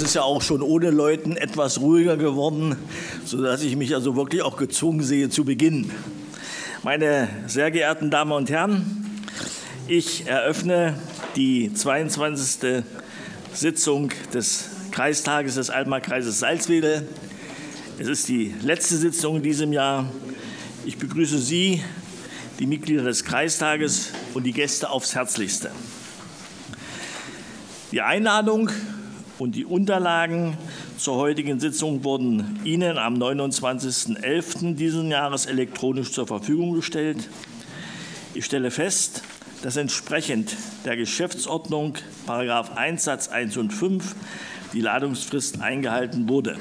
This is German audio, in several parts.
ist ja auch schon ohne Läuten etwas ruhiger geworden, sodass ich mich also wirklich auch gezwungen sehe zu beginnen. Meine sehr geehrten Damen und Herren, ich eröffne die 22. Sitzung des Kreistages des Altmark-Kreises Salzwedel. Es ist die letzte Sitzung in diesem Jahr. Ich begrüße Sie, die Mitglieder des Kreistages und die Gäste aufs Herzlichste. Die Einladung und die Unterlagen zur heutigen Sitzung wurden Ihnen am 29.11. dieses Jahres elektronisch zur Verfügung gestellt. Ich stelle fest, dass entsprechend der Geschäftsordnung § 1 Satz 1 und 5 die Ladungsfrist eingehalten wurde.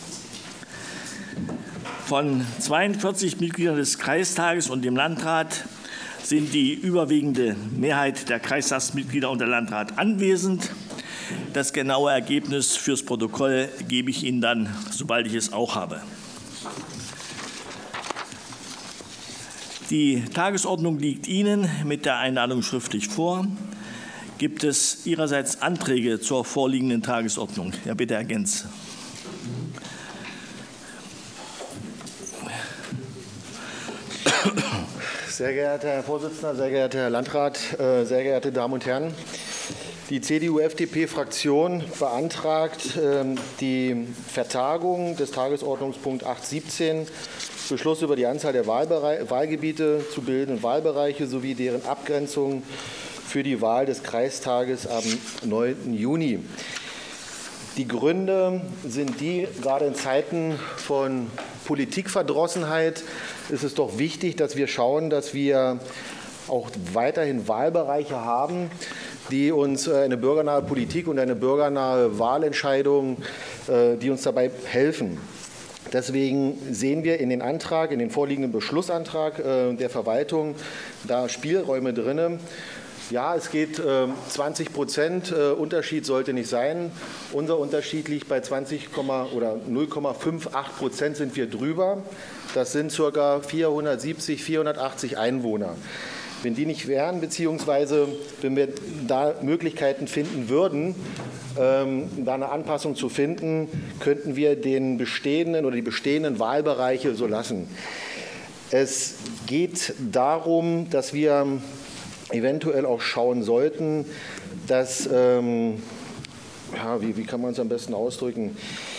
Von 42 Mitgliedern des Kreistages und dem Landrat sind die überwiegende Mehrheit der Kreistagsmitglieder und der Landrat anwesend. Das genaue Ergebnis fürs Protokoll gebe ich Ihnen dann, sobald ich es auch habe. Die Tagesordnung liegt Ihnen mit der Einladung schriftlich vor. Gibt es Ihrerseits Anträge zur vorliegenden Tagesordnung? Ja, bitte, Herr Genz. Sehr geehrter Herr Vorsitzender, sehr geehrter Herr Landrat, sehr geehrte Damen und Herren! Die CDU-FDP-Fraktion beantragt die Vertagung des Tagesordnungspunkt 8.17, Beschluss über die Anzahl der Wahlgebiete zu bildenden Wahlbereiche sowie deren Abgrenzung für die Wahl des Kreistages am 9. Juni. Die Gründe sind die, gerade in Zeiten von Politikverdrossenheit ist es doch wichtig, dass wir schauen, dass wir auch weiterhin Wahlbereiche haben, die uns eine bürgernahe Politik und eine bürgernahe Wahlentscheidung, die uns dabei helfen. Deswegen sehen wir in den vorliegenden Beschlussantrag der Verwaltung da Spielräume drin. Ja, es geht 20%, Unterschied sollte nicht sein. Unser Unterschied liegt bei 0,58% sind wir drüber. Das sind ca. 470, 480 Einwohner. Wenn die nicht wären, beziehungsweise wenn wir da Möglichkeiten finden würden, da eine Anpassung zu finden, könnten wir den bestehenden oder die bestehenden Wahlbereiche so lassen. Es geht darum, dass wir eventuell auch schauen sollten, dass, ja, wie kann man es am besten ausdrücken?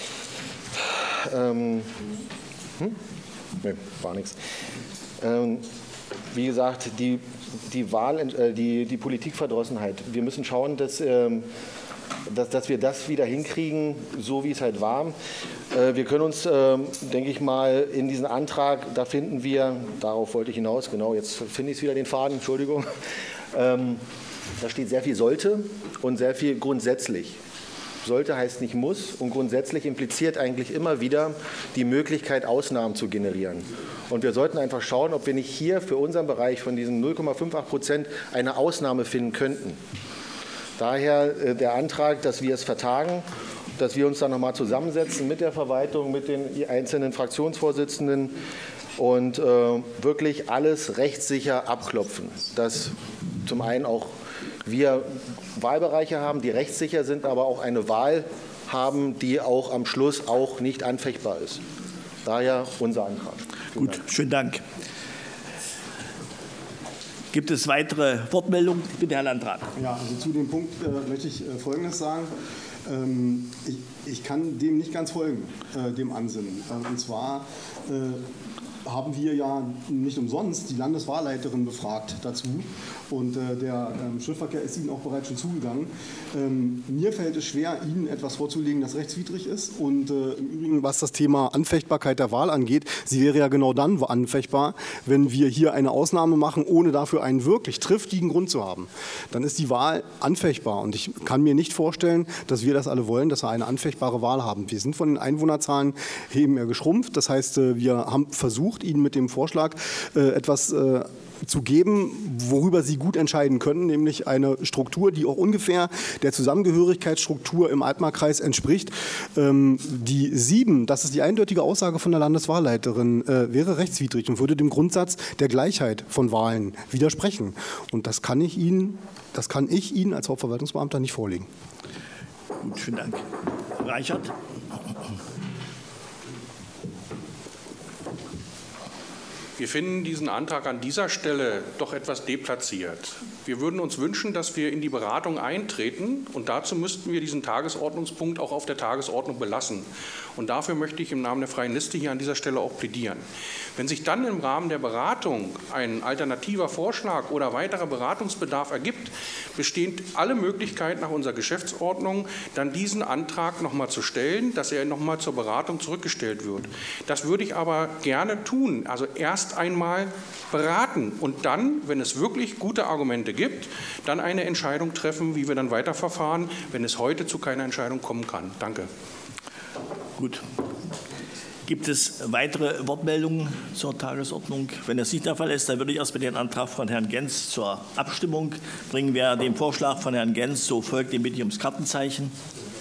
Nee, war nichts. Wie gesagt, die Politikverdrossenheit. Wir müssen schauen, dass wir das wieder hinkriegen, so wie es halt war. Wir können uns, denke ich mal, in diesen Antrag, da finden wir, darauf wollte ich hinaus, genau, jetzt finde ich wieder den Faden, Entschuldigung, da steht sehr viel sollte und sehr viel grundsätzlich. Sollte heißt nicht muss und grundsätzlich impliziert eigentlich immer wieder die Möglichkeit, Ausnahmen zu generieren. Und wir sollten einfach schauen, ob wir nicht hier für unseren Bereich von diesen 0,58% eine Ausnahme finden könnten. Daher der Antrag, dass wir es vertagen, dass wir uns dann nochmal zusammensetzen mit der Verwaltung, mit den einzelnen Fraktionsvorsitzenden und wirklich alles rechtssicher abklopfen. Dass zum einen auch wir Wahlbereiche haben, die rechtssicher sind, aber auch eine Wahl haben, die auch am Schluss auch nicht anfechtbar ist. Daher unser Antrag. Gut, schönen Dank. Gibt es weitere Wortmeldungen? Bitte, Herr Landrat. Ja, also zu dem Punkt möchte ich Folgendes sagen. Ich kann dem nicht ganz folgen, dem Ansinnen. Und zwar haben wir ja nicht umsonst die Landeswahlleiterin befragt dazu und der Schriftverkehr ist Ihnen auch bereits schon zugegangen. Mir fällt es schwer, Ihnen etwas vorzulegen, das rechtswidrig ist und im Übrigen, was das Thema Anfechtbarkeit der Wahl angeht, sie wäre ja genau dann anfechtbar, wenn wir hier eine Ausnahme machen, ohne dafür einen wirklich triftigen Grund zu haben. Dann ist die Wahl anfechtbar und ich kann mir nicht vorstellen, dass wir das alle wollen, dass wir eine anfechtbare Wahl haben. Wir sind von den Einwohnerzahlen eben geschrumpft, das heißt, wir haben versucht, Ihnen mit dem Vorschlag etwas zu geben, worüber Sie gut entscheiden können, nämlich eine Struktur, die auch ungefähr der Zusammengehörigkeitsstruktur im Altmark-Kreis entspricht. Die 7, das ist die eindeutige Aussage von der Landeswahlleiterin, wäre rechtswidrig und würde dem Grundsatz der Gleichheit von Wahlen widersprechen. Und das kann ich Ihnen als Hauptverwaltungsbeamter nicht vorlegen. Gut, vielen Dank. Reichert. Wir finden diesen Antrag an dieser Stelle doch etwas deplatziert. Wir würden uns wünschen, dass wir in die Beratung eintreten, und dazu müssten wir diesen Tagesordnungspunkt auch auf der Tagesordnung belassen. Und dafür möchte ich im Namen der Freien Liste hier an dieser Stelle auch plädieren. Wenn sich dann im Rahmen der Beratung ein alternativer Vorschlag oder weiterer Beratungsbedarf ergibt, bestehen alle Möglichkeiten nach unserer Geschäftsordnung, dann diesen Antrag noch mal zu stellen, dass er noch mal zur Beratung zurückgestellt wird. Das würde ich aber gerne tun. Also erst einmal beraten und dann, wenn es wirklich gute Argumente gibt, dann eine Entscheidung treffen, wie wir dann weiterverfahren, wenn es heute zu keiner Entscheidung kommen kann. Danke. Gut. Gibt es weitere Wortmeldungen zur Tagesordnung? Wenn das nicht der Fall ist, dann würde ich erstmal den Antrag von Herrn Genz zur Abstimmung bringen. Wer dem Vorschlag von Herrn Genz so folgt, den bitte ich ums Kartenzeichen.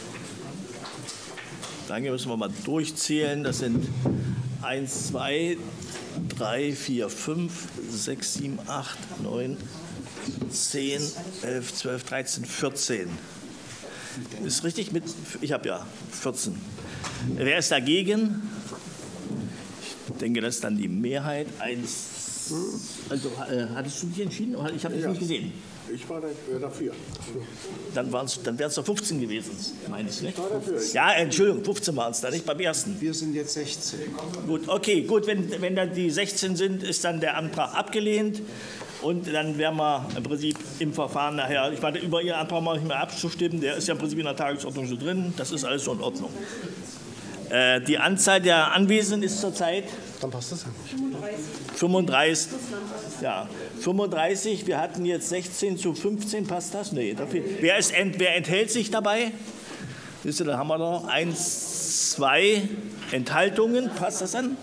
Danke, müssen wir mal durchzählen. Das sind 1, 2, 3, 4, 5, 6, 7, 8, 9, 10, 11, 12, 13, 14. Ist richtig? Ich habe ja 14. Wer ist dagegen? Ich denke, das ist dann die Mehrheit. Also, hattest du dich entschieden? Ich habe dich nicht gesehen. Ich war dafür. Dann wären es doch 15 gewesen, meine ich, nicht? Ja, Entschuldigung, 15 waren es da, nicht beim ersten. Wir sind jetzt 16. Gut, okay, gut, wenn dann die 16 sind, ist dann der Antrag abgelehnt. Und dann werden wir im Prinzip im Verfahren nachher, ich meine, über Ihren Antrag mal nicht mehr abzustimmen, der ist ja im Prinzip in der Tagesordnung so drin, das ist alles so in Ordnung. Die Anzahl der Anwesenden ist zurzeit? Dann passt das ja. 35. Ja, 35. Wir hatten jetzt 16 zu 15. Passt das? Nee. Wer enthält sich dabei? Siehst du, da haben wir noch 1, 2 Enthaltungen. Passt das dann?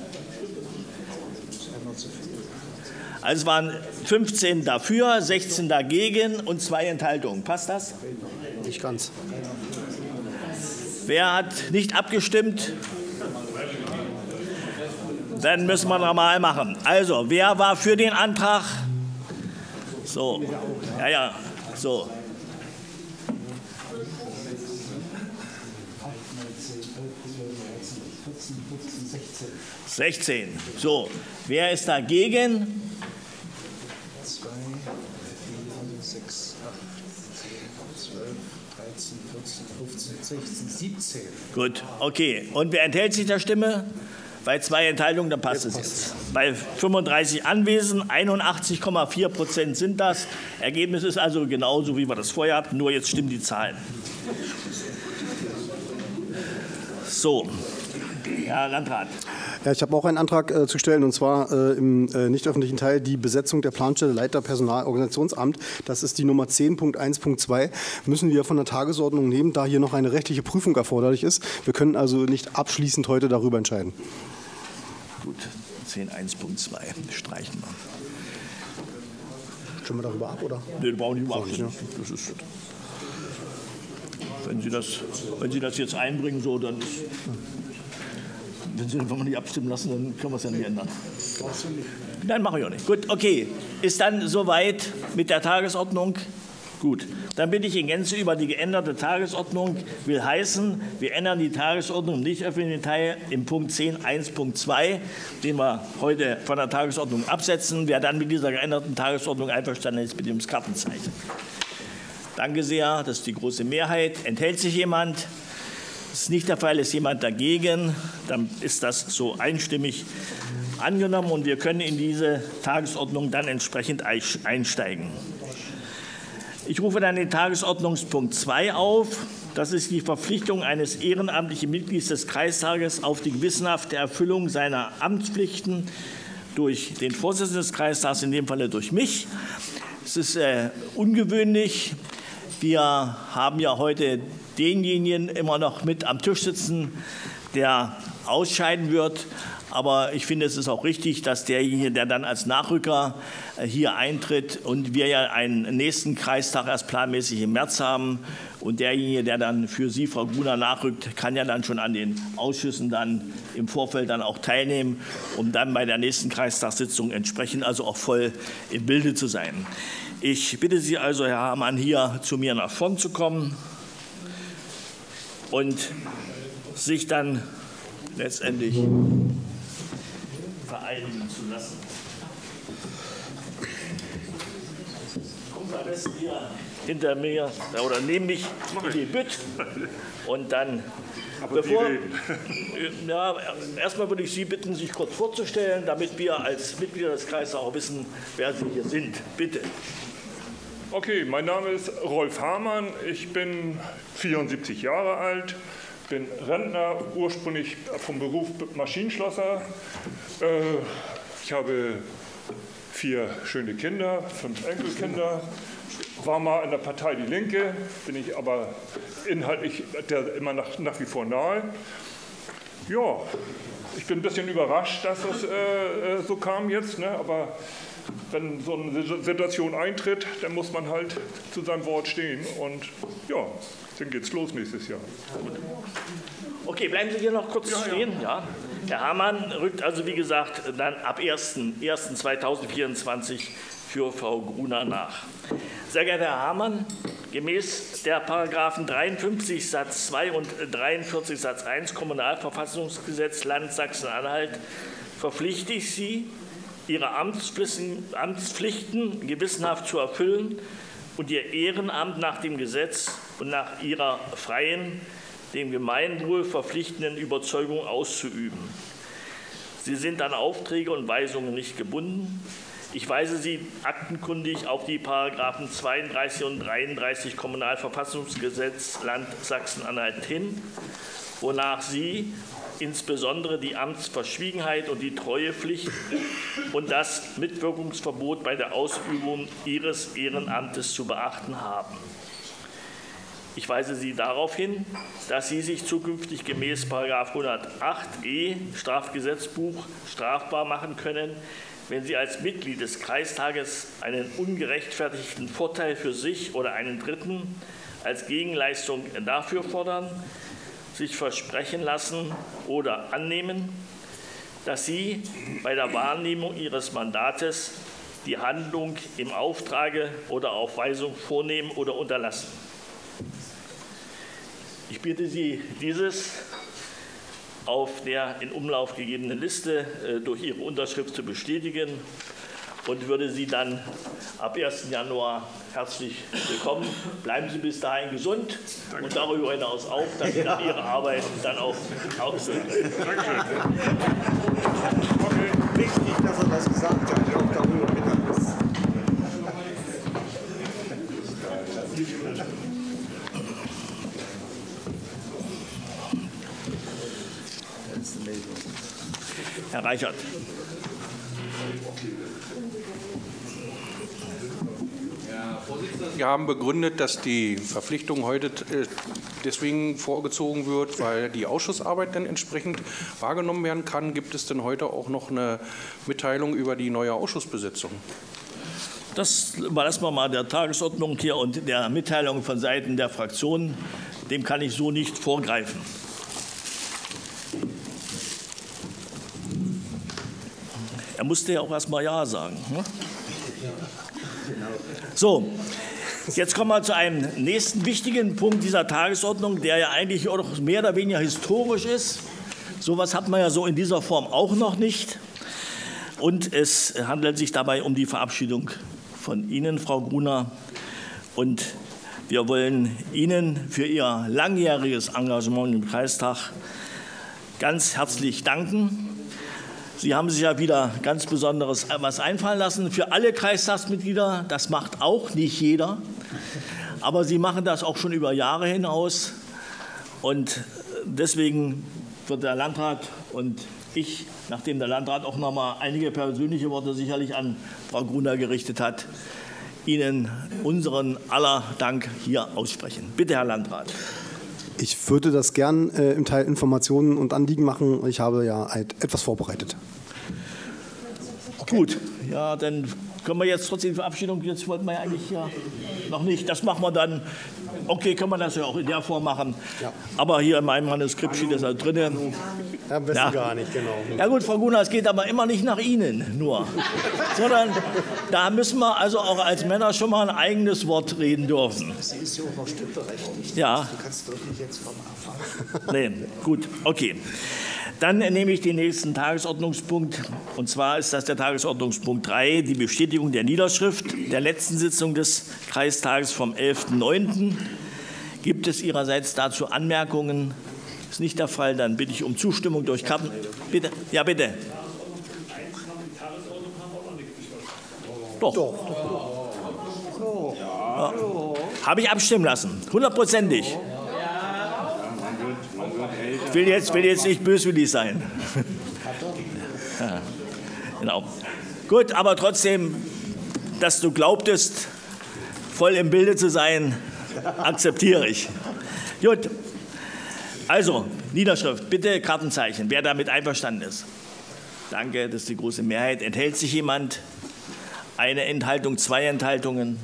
Also es waren 15 dafür, 16 dagegen und 2 Enthaltungen. Passt das? Nicht ganz. Wer hat nicht abgestimmt? Dann müssen wir normal machen. Also, wer war für den Antrag? So, ja, so. 16. So, wer ist dagegen? 2, 4, 6, 8, 10, 12, 13, 14, 15, 16, 17. Gut, okay. Und wer enthält sich der Stimme? Bei 2 Enthaltungen, dann passt es jetzt. Bei 35 Anwesenden, 81,4% sind das. Ergebnis ist also genauso, wie wir das vorher hatten, nur jetzt stimmen die Zahlen. So, Herr Landrat. Ja, ich habe auch einen Antrag zu stellen, und zwar im nicht öffentlichen Teil die Besetzung der Planstelle Leiter Personalorganisationsamt. Das ist die Nummer 10.1.2. Müssen wir von der Tagesordnung nehmen, da hier noch eine rechtliche Prüfung erforderlich ist. Wir können also nicht abschließend heute darüber entscheiden. Gut, 10.1.2 streichen wir. Stimmen wir darüber ab, oder? Nee, wir brauchen nicht mehr abstimmen. Das ist, wenn Sie das jetzt einbringen, so, dann ist... Wenn wir nicht abstimmen lassen, dann können wir es ja nicht ändern. Nein, mache ich auch nicht. Gut, okay. Ist dann soweit mit der Tagesordnung? Gut. Dann bin ich in Gänze über die geänderte Tagesordnung. Will heißen, wir ändern die Tagesordnung im nicht öffentlichen Teil im Punkt 10.1.2, den wir heute von der Tagesordnung absetzen. Wer dann mit dieser geänderten Tagesordnung einverstanden ist, mit dem Kartenzeichen. Danke sehr. Das ist die große Mehrheit. Enthält sich jemand? Das ist nicht der Fall, ist jemand dagegen, dann ist das so einstimmig angenommen und wir können in diese Tagesordnung dann entsprechend einsteigen. Ich rufe dann den Tagesordnungspunkt 2 auf. Das ist die Verpflichtung eines ehrenamtlichen Mitglieds des Kreistages auf die gewissenhafte Erfüllung seiner Amtspflichten durch den Vorsitzenden des Kreistags, in dem Falle durch mich. Es ist ungewöhnlich. Wir haben ja heute denjenigen immer noch mit am Tisch sitzen, der ausscheiden wird. Aber ich finde, es ist auch richtig, dass derjenige, der dann als Nachrücker hier eintritt und wir ja einen nächsten Kreistag erst planmäßig im März haben und derjenige, der dann für Sie, Frau Gruner, nachrückt, kann ja dann schon an den Ausschüssen dann im Vorfeld dann auch teilnehmen, um dann bei der nächsten Kreistagssitzung entsprechend also auch voll im Bilde zu sein. Ich bitte Sie also, Herr Hamann, hier zu mir nach vorn zu kommen und sich dann letztendlich vereinigen zu lassen. Kommt am besten hier hinter mir oder neben mich in die Bütt und dann. Ja, erstmal würde ich Sie bitten, sich kurz vorzustellen, damit wir als Mitglieder des Kreises auch wissen, wer Sie hier sind. Bitte. Okay, mein Name ist Rolf Hamann, ich bin 74 Jahre alt, bin Rentner, ursprünglich vom Beruf Maschinenschlosser. Ich habe 4 schöne Kinder, 5 Enkelkinder. War mal in der Partei Die Linke, bin ich aber inhaltlich immer nach wie vor nahe. Ja, ich bin ein bisschen überrascht, dass das so kam jetzt, ne? Aber wenn so eine Situation eintritt, dann muss man halt zu seinem Wort stehen und ja, dann geht's los nächstes Jahr. Okay, bleiben Sie hier noch kurz stehen. Ja. Herr Hamann rückt also, wie gesagt, dann ab 1.1.2024 für Frau Gruner nach. Sehr geehrter Herr Hamann, gemäß der Paragraphen 53 Satz 2 und 43 Satz 1 Kommunalverfassungsgesetz Land Sachsen-Anhalt verpflichte ich Sie, Ihre Amtspflichten gewissenhaft zu erfüllen und Ihr Ehrenamt nach dem Gesetz und nach Ihrer freien, dem Gemeinwohl verpflichtenden Überzeugung auszuüben. Sie sind an Aufträge und Weisungen nicht gebunden. Ich weise Sie aktenkundig auf die Paragraphen 32 und 33 Kommunalverfassungsgesetz Land Sachsen-Anhalt hin, wonach Sie insbesondere die Amtsverschwiegenheit und die Treuepflicht und das Mitwirkungsverbot bei der Ausübung Ihres Ehrenamtes zu beachten haben. Ich weise Sie darauf hin, dass Sie sich zukünftig gemäß § 108e Strafgesetzbuch strafbar machen können, wenn Sie als Mitglied des Kreistages einen ungerechtfertigten Vorteil für sich oder einen Dritten als Gegenleistung dafür fordern, sich versprechen lassen oder annehmen, dass Sie bei der Wahrnehmung Ihres Mandates die Handlung im Auftrage oder auf Weisung vornehmen oder unterlassen. Ich bitte Sie, dieses auf der in Umlauf gegebenen Liste durch Ihre Unterschrift zu bestätigen und würde Sie dann ab 1. Januar herzlich willkommen. Bleiben Sie bis dahin gesund und darüber hinaus auch, dass Sie dann Ihre Arbeit dann auch ausführen. Dankeschön. Okay. Wichtig, dass er das gesagt hat, auch darüber bekannt ist. Herr Reichert. Wir haben begründet, dass die Verpflichtung heute deswegen vorgezogen wird, weil die Ausschussarbeit dann entsprechend wahrgenommen werden kann. Gibt es denn heute auch noch eine Mitteilung über die neue Ausschussbesetzung? Das war erstmal mal der Tagesordnung hier und der Mitteilung von Seiten der Fraktionen. Dem kann ich so nicht vorgreifen. Er musste ja auch erst mal Ja sagen. Ne? So, jetzt kommen wir zu einem nächsten wichtigen Punkt dieser Tagesordnung, der ja eigentlich auch noch mehr oder weniger historisch ist. So etwas hat man ja so in dieser Form auch noch nicht. Und es handelt sich dabei um die Verabschiedung von Ihnen, Frau Gruner. Und wir wollen Ihnen für Ihr langjähriges Engagement im Kreistag ganz herzlich danken. Sie haben sich ja wieder ganz Besonderes was einfallen lassen für alle Kreistagsmitglieder. Das macht auch nicht jeder. Aber Sie machen das auch schon über Jahre hinaus. Und deswegen wird der Landrat und ich, nachdem der Landrat auch noch mal einige persönliche Worte sicherlich an Frau Gruner gerichtet hat, Ihnen unseren aller Dank hier aussprechen. Bitte, Herr Landrat. Ich würde das gern im Teil Informationen und Anliegen machen. Ich habe ja etwas vorbereitet. Gut, ja, dann können wir jetzt trotzdem die Verabschiedung, jetzt wollten wir ja eigentlich ja noch nicht, das machen wir dann, okay, können wir das ja auch in der Form machen, ja. Aber hier in meinem Manuskript steht das halt drin. Am besten gar nicht, genau. Ja gut, Frau Gunnar, es geht aber immer nicht nach Ihnen nur, sondern da müssen wir also auch als Männer schon mal ein eigenes Wort reden dürfen. Sie ist ja auch noch stimmberechtigt. Ja. Du kannst doch nicht jetzt vom Anfang. Nee, gut, okay. Dann nehme ich den nächsten Tagesordnungspunkt, und zwar ist das der Tagesordnungspunkt 3, die Bestätigung der Niederschrift der letzten Sitzung des Kreistages vom 11.09. Gibt es Ihrerseits dazu Anmerkungen? Ist nicht der Fall, dann bitte ich um Zustimmung durch Karten. Bitte, ja bitte. Doch. Ja. Habe ich abstimmen lassen, 100%. Ich will jetzt nicht böswillig sein. Ja, genau. Gut, aber trotzdem, dass du glaubtest, voll im Bilde zu sein, akzeptiere ich. Gut. Also, Niederschrift, bitte Kartenzeichen, wer damit einverstanden ist. Danke, das ist die große Mehrheit. Enthält sich jemand? Eine Enthaltung, 2 Enthaltungen?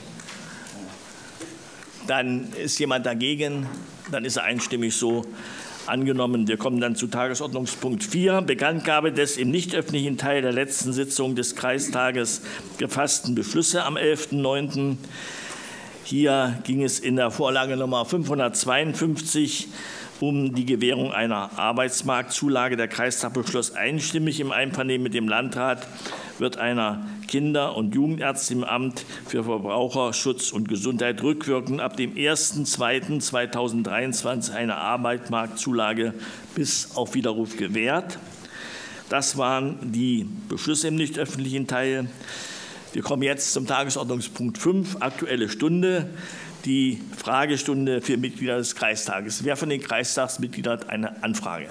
Dann ist jemand dagegen? Dann ist er einstimmig so angenommen. Wir kommen dann zu Tagesordnungspunkt 4, Bekanntgabe des im nicht öffentlichen Teil der letzten Sitzung des Kreistages gefassten Beschlüsse am 11.09. Hier ging es in der Vorlage Nummer 552 um die Gewährung einer Arbeitsmarktzulage. Der Kreistag beschloss einstimmig im Einvernehmen mit dem Landrat, wird einer Kinder- und Jugendärztin im Amt für Verbraucherschutz und Gesundheit rückwirkend ab dem 01.02.2023 eine Arbeitsmarktzulage bis auf Widerruf gewährt. Das waren die Beschlüsse im nicht öffentlichen Teil. Wir kommen jetzt zum Tagesordnungspunkt 5, Aktuelle Stunde, die Fragestunde für Mitglieder des Kreistages. Wer von den Kreistagsmitgliedern hat eine Anfrage?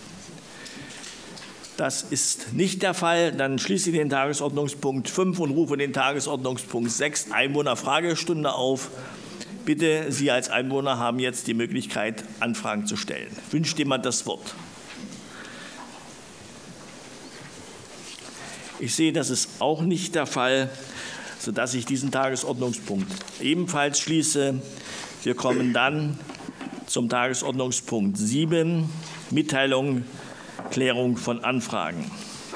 Das ist nicht der Fall. Dann schließe ich den Tagesordnungspunkt 5 und rufe den Tagesordnungspunkt 6, Einwohnerfragestunde, auf. Bitte, Sie als Einwohner haben jetzt die Möglichkeit, Anfragen zu stellen. Wünscht jemand das Wort? Ich sehe, das ist auch nicht der Fall, sodass ich diesen Tagesordnungspunkt ebenfalls schließe. Wir kommen dann zum Tagesordnungspunkt 7, Mitteilung, Klärung von Anfragen.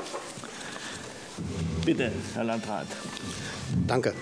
Bitte, Herr Landrat. Danke.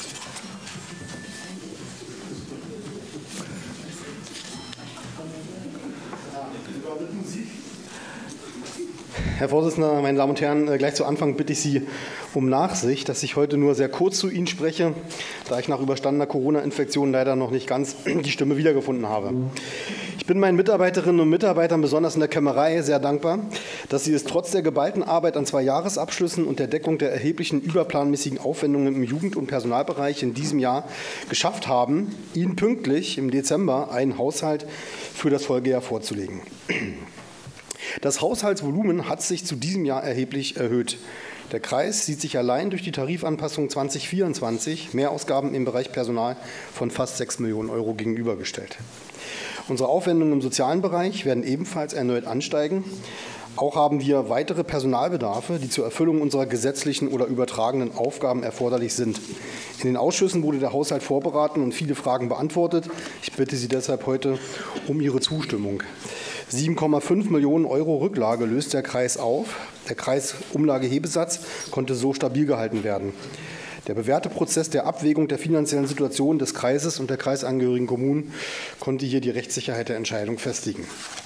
Herr Vorsitzender, meine Damen und Herren, gleich zu Anfang bitte ich Sie um Nachsicht, dass ich heute nur sehr kurz zu Ihnen spreche, da ich nach überstandener Corona-Infektion leider noch nicht ganz die Stimme wiedergefunden habe. Ich bin meinen Mitarbeiterinnen und Mitarbeitern, besonders in der Kämmerei, sehr dankbar, dass sie es trotz der geballten Arbeit an 2 Jahresabschlüssen und der Deckung der erheblichen überplanmäßigen Aufwendungen im Jugend- und Personalbereich in diesem Jahr geschafft haben, Ihnen pünktlich im Dezember einen Haushalt für das Folgejahr vorzulegen. Das Haushaltsvolumen hat sich zu diesem Jahr erheblich erhöht. Der Kreis sieht sich allein durch die Tarifanpassung 2024 Mehrausgaben im Bereich Personal von fast 6 Millionen € gegenübergestellt. Unsere Aufwendungen im sozialen Bereich werden ebenfalls erneut ansteigen. Auch haben wir weitere Personalbedarfe, die zur Erfüllung unserer gesetzlichen oder übertragenen Aufgaben erforderlich sind. In den Ausschüssen wurde der Haushalt vorberaten und viele Fragen beantwortet. Ich bitte Sie deshalb heute um Ihre Zustimmung. 7,5 Millionen € Rücklage löst der Kreis auf. Der Kreisumlagehebesatz konnte so stabil gehalten werden. Der bewährte Prozess der Abwägung der finanziellen Situation des Kreises und der kreisangehörigen Kommunen konnte hier die Rechtssicherheit der Entscheidung festigen.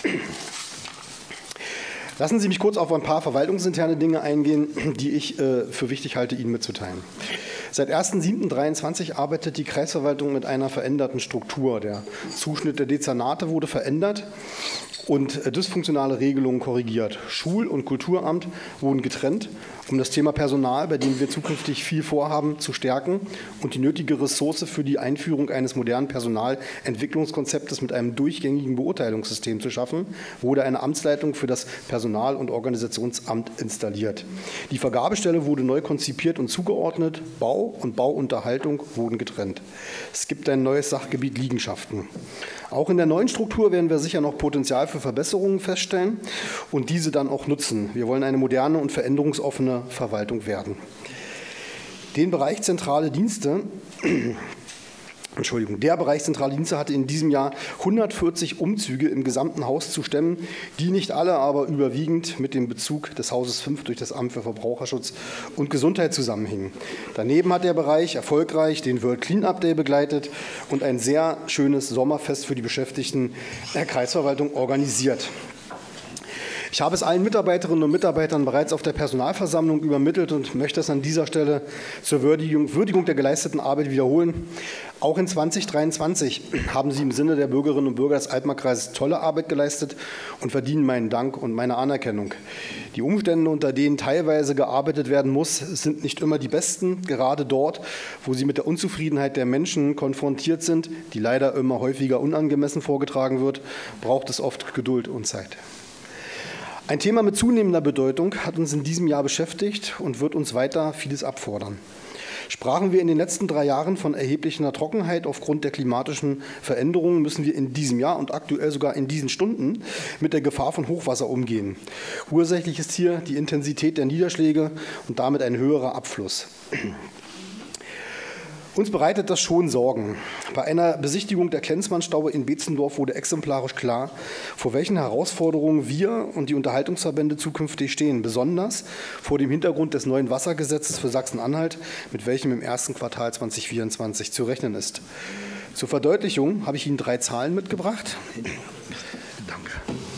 Lassen Sie mich kurz auf ein paar verwaltungsinterne Dinge eingehen, die ich für wichtig halte, Ihnen mitzuteilen. Seit 1.7.23 arbeitet die Kreisverwaltung mit einer veränderten Struktur. Der Zuschnitt der Dezernate wurde verändert und dysfunktionale Regelungen korrigiert. Schul- und Kulturamt wurden getrennt, um das Thema Personal, bei dem wir zukünftig viel vorhaben, zu stärken und die nötige Ressource für die Einführung eines modernen Personalentwicklungskonzeptes mit einem durchgängigen Beurteilungssystem zu schaffen, wurde eine Amtsleitung für das Personal- und Organisationsamt installiert. Die Vergabestelle wurde neu konzipiert und zugeordnet. Bau und Bauunterhaltung wurden getrennt. Es gibt ein neues Sachgebiet Liegenschaften. Auch in der neuen Struktur werden wir sicher noch Potenzial für Verbesserungen feststellen und diese dann auch nutzen. Wir wollen eine moderne und veränderungsoffene Verwaltung werden. Den Bereich zentrale Dienste Der Bereich zentrale Dienste hatte in diesem Jahr 140 Umzüge im gesamten Haus zu stemmen, die nicht alle, aber überwiegend mit dem Bezug des Hauses 5 durch das Amt für Verbraucherschutz und Gesundheit zusammenhingen. Daneben hat der Bereich erfolgreich den World Cleanup Day begleitet und ein sehr schönes Sommerfest für die Beschäftigten der Kreisverwaltung organisiert. Ich habe es allen Mitarbeiterinnen und Mitarbeitern bereits auf der Personalversammlung übermittelt und möchte es an dieser Stelle zur Würdigung der geleisteten Arbeit wiederholen. Auch in 2023 haben Sie im Sinne der Bürgerinnen und Bürger des Altmark-Kreises tolle Arbeit geleistet und verdienen meinen Dank und meine Anerkennung. Die Umstände, unter denen teilweise gearbeitet werden muss, sind nicht immer die besten. Gerade dort, wo Sie mit der Unzufriedenheit der Menschen konfrontiert sind, die leider immer häufiger unangemessen vorgetragen wird, braucht es oft Geduld und Zeit. Ein Thema mit zunehmender Bedeutung hat uns in diesem Jahr beschäftigt und wird uns weiter vieles abfordern. Sprachen wir in den letzten 3 Jahren von erheblicher Trockenheit aufgrund der klimatischen Veränderungen, müssen wir in diesem Jahr und aktuell sogar in diesen Stunden mit der Gefahr von Hochwasser umgehen. Ursächlich ist hier die Intensität der Niederschläge und damit ein höherer Abfluss. Uns bereitet das schon Sorgen. Bei einer Besichtigung der Klenzmannstaue in Beetzendorf wurde exemplarisch klar, vor welchen Herausforderungen wir und die Unterhaltungsverbände zukünftig stehen, besonders vor dem Hintergrund des neuen Wassergesetzes für Sachsen-Anhalt, mit welchem im ersten Quartal 2024 zu rechnen ist. Zur Verdeutlichung habe ich Ihnen 3 Zahlen mitgebracht. Danke.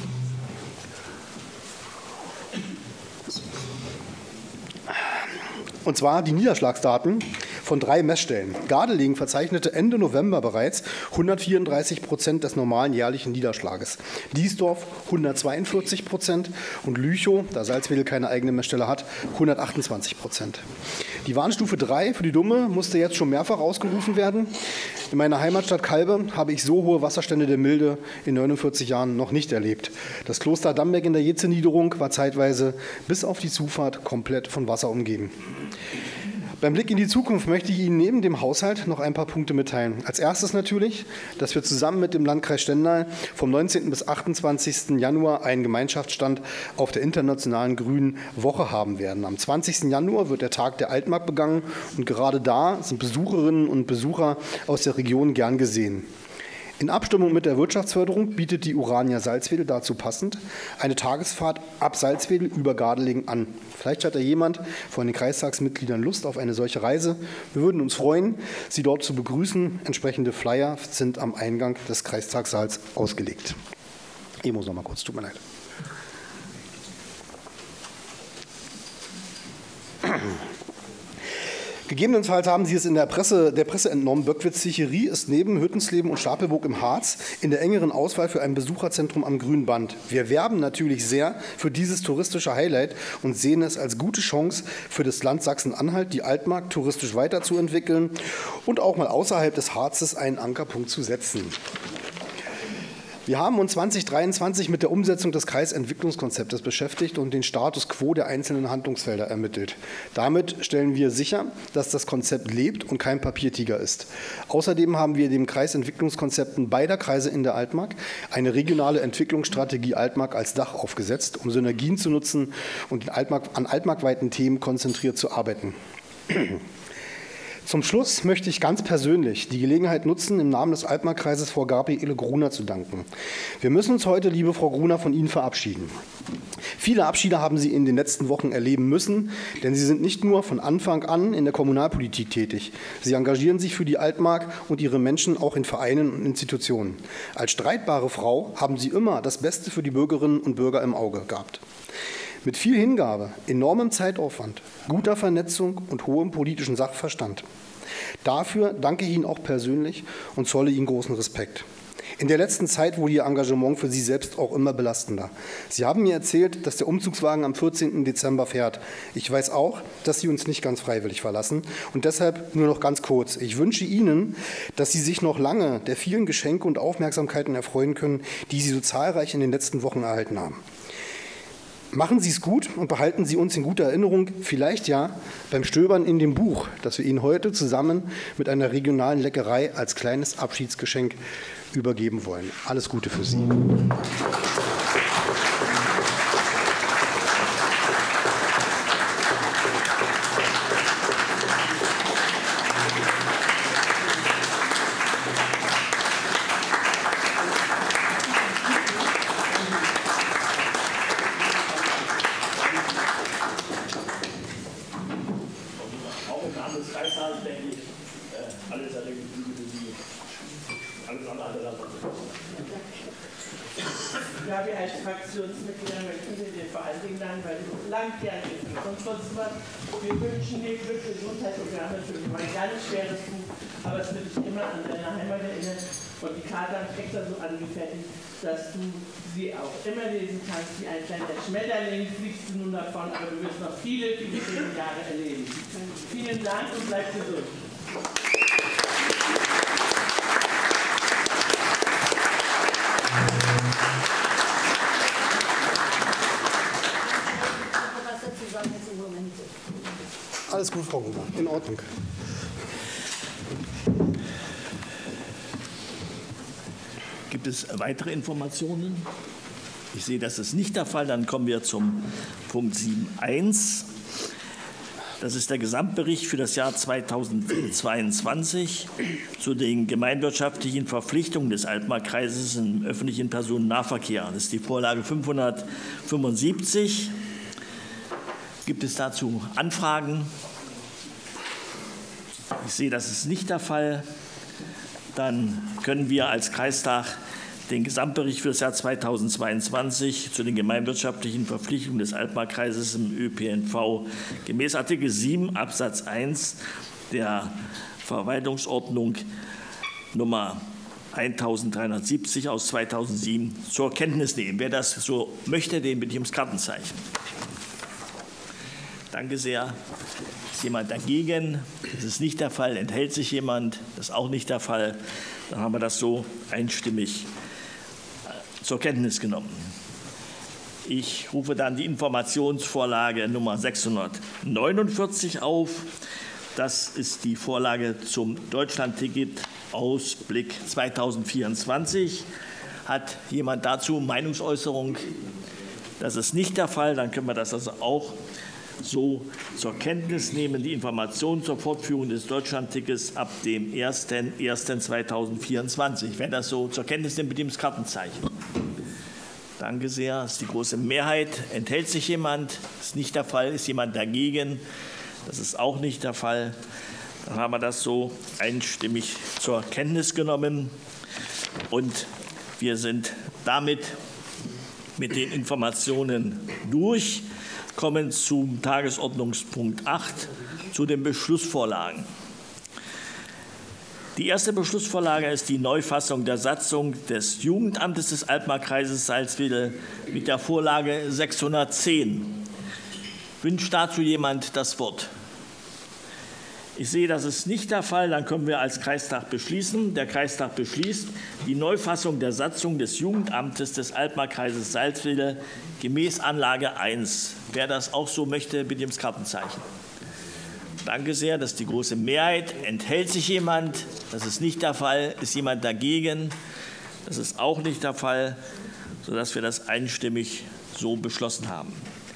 Und zwar die Niederschlagsdaten von 3 Messstellen. Gardelegen verzeichnete Ende November bereits 134% des normalen jährlichen Niederschlages. Liesdorf 142% und Lüchow, da Salzwedel keine eigene Messstelle hat, 128%. Die Warnstufe 3 für die Dumme musste jetzt schon mehrfach ausgerufen werden. In meiner Heimatstadt Calbe habe ich so hohe Wasserstände der Milde in 49 Jahren noch nicht erlebt. Das Kloster Damberg in der Jetze-Niederung war zeitweise bis auf die Zufahrt komplett von Wasser umgeben. Beim Blick in die Zukunft möchte ich Ihnen neben dem Haushalt noch ein paar Punkte mitteilen. Als erstes natürlich, dass wir zusammen mit dem Landkreis Stendal vom 19. bis 28. Januar einen Gemeinschaftsstand auf der Internationalen Grünen Woche haben werden. Am 20. Januar wird der Tag der Altmark begangen und gerade da sind Besucherinnen und Besucher aus der Region gern gesehen. In Abstimmung mit der Wirtschaftsförderung bietet die Urania Salzwedel dazu passend eine Tagesfahrt ab Salzwedel über Gardelegen an. Vielleicht hat ja jemand von den Kreistagsmitgliedern Lust auf eine solche Reise. Wir würden uns freuen, Sie dort zu begrüßen. Entsprechende Flyer sind am Eingang des Kreistagssaals ausgelegt. Ich muss noch mal kurz, tut mir leid. Gegebenenfalls haben Sie es in der Presse entnommen, Böckwitz-Zicherie ist neben Hüttensleben und Stapelburg im Harz in der engeren Auswahl für ein Besucherzentrum am Grünen Band. Wir werben natürlich sehr für dieses touristische Highlight und sehen es als gute Chance für das Land Sachsen-Anhalt, die Altmark touristisch weiterzuentwickeln und auch mal außerhalb des Harzes einen Ankerpunkt zu setzen. Wir haben uns 2023 mit der Umsetzung des Kreisentwicklungskonzeptes beschäftigt und den Status quo der einzelnen Handlungsfelder ermittelt. Damit stellen wir sicher, dass das Konzept lebt und kein Papiertiger ist. Außerdem haben wir dem Kreisentwicklungskonzepten beider Kreise in der Altmark eine regionale Entwicklungsstrategie Altmark als Dach aufgesetzt, um Synergien zu nutzen und an altmarkweiten Themen konzentriert zu arbeiten. Zum Schluss möchte ich ganz persönlich die Gelegenheit nutzen, im Namen des Altmark-Kreises Frau Gabriele Gruner zu danken. Wir müssen uns heute, liebe Frau Gruner, von Ihnen verabschieden. Viele Abschiede haben Sie in den letzten Wochen erleben müssen, denn Sie sind nicht nur von Anfang an in der Kommunalpolitik tätig. Sie engagieren sich für die Altmark und ihre Menschen auch in Vereinen und Institutionen. Als streitbare Frau haben Sie immer das Beste für die Bürgerinnen und Bürger im Auge gehabt. Mit viel Hingabe, enormem Zeitaufwand, guter Vernetzung und hohem politischen Sachverstand. Dafür danke ich Ihnen auch persönlich und zolle Ihnen großen Respekt. In der letzten Zeit wurde Ihr Engagement für Sie selbst auch immer belastender. Sie haben mir erzählt, dass der Umzugswagen am 14. Dezember fährt. Ich weiß auch, dass Sie uns nicht ganz freiwillig verlassen. Und deshalb nur noch ganz kurz. Ich wünsche Ihnen, dass Sie sich noch lange der vielen Geschenke und Aufmerksamkeiten erfreuen können, die Sie so zahlreich in den letzten Wochen erhalten haben. Machen Sie es gut und behalten Sie uns in guter Erinnerung, vielleicht ja beim Stöbern in dem Buch, das wir Ihnen heute zusammen mit einer regionalen Leckerei als kleines Abschiedsgeschenk übergeben wollen. Alles Gute für Sie. Gabi, als Fraktionsmitglieder möchten wir dir vor allen Dingen danken, weil du langjährig bist. Sonst wir wünschen dir Glück, Gesundheit und wir haben natürlich immer ein ganz schweres Buch, aber es wird dich immer an deine Heimat erinnern und die Karte haben extra so angefertigt, dass du sie auch immer lesen kannst. Wie ein kleiner Schmetterling fliegst du nun davon, aber du wirst noch viele, viele schöne Jahre erleben. Vielen Dank und bleib gesund. Alles gut, Frau Gruber. In Ordnung. Gibt es weitere Informationen? Ich sehe, das ist nicht der Fall. Dann kommen wir zum Punkt 7.1. Das ist der Gesamtbericht für das Jahr 2022 zu den gemeinwirtschaftlichen Verpflichtungen des Altmark-Kreises im öffentlichen Personennahverkehr. Das ist die Vorlage 575. Gibt es dazu Anfragen? Ich sehe, das ist nicht der Fall. Dann können wir als Kreistag den Gesamtbericht für das Jahr 2022 zu den gemeinwirtschaftlichen Verpflichtungen des Altmark-Kreises im ÖPNV gemäß Artikel 7 Absatz 1 der Verwaltungsordnung Nummer 1370 aus 2007 zur Kenntnis nehmen. Wer das so möchte, den bitte ich ums Kartenzeichen. Danke sehr. Ist jemand dagegen? Das ist nicht der Fall. Enthält sich jemand? Das ist auch nicht der Fall. Dann haben wir das so einstimmig zur Kenntnis genommen. Ich rufe dann die Informationsvorlage Nummer 649 auf. Das ist die Vorlage zum Deutschlandticket Ausblick 2024. Hat jemand dazu Meinungsäußerung? Das ist nicht der Fall. Dann können wir das also auch so zur Kenntnis nehmen. Die Informationen zur Fortführung des Deutschlandtickets ab dem 01.01.2024. Wer das so zur Kenntnis nimmt, mit dem Kartenzeichen. Danke sehr. Das ist die große Mehrheit. Enthält sich jemand? Das ist nicht der Fall. Ist jemand dagegen? Das ist auch nicht der Fall. Dann haben wir das so einstimmig zur Kenntnis genommen. Und wir sind damit mit den Informationen durch. Kommen zum Tagesordnungspunkt 8, zu den Beschlussvorlagen. Die erste Beschlussvorlage ist die Neufassung der Satzung des Jugendamtes des Altmark-Kreises Salzwedel mit der Vorlage 610. Wünscht dazu jemand das Wort? Ich sehe, das ist nicht der Fall. Dann können wir als Kreistag beschließen. Der Kreistag beschließt die Neufassung der Satzung des Jugendamtes des Altmark-Kreises Salzwedel gemäß Anlage 1. Wer das auch so möchte, bitte ums Kartenzeichen. Danke sehr. Das ist die große Mehrheit. Enthält sich jemand? Das ist nicht der Fall. Ist jemand dagegen? Das ist auch nicht der Fall, sodass wir das einstimmig so beschlossen haben.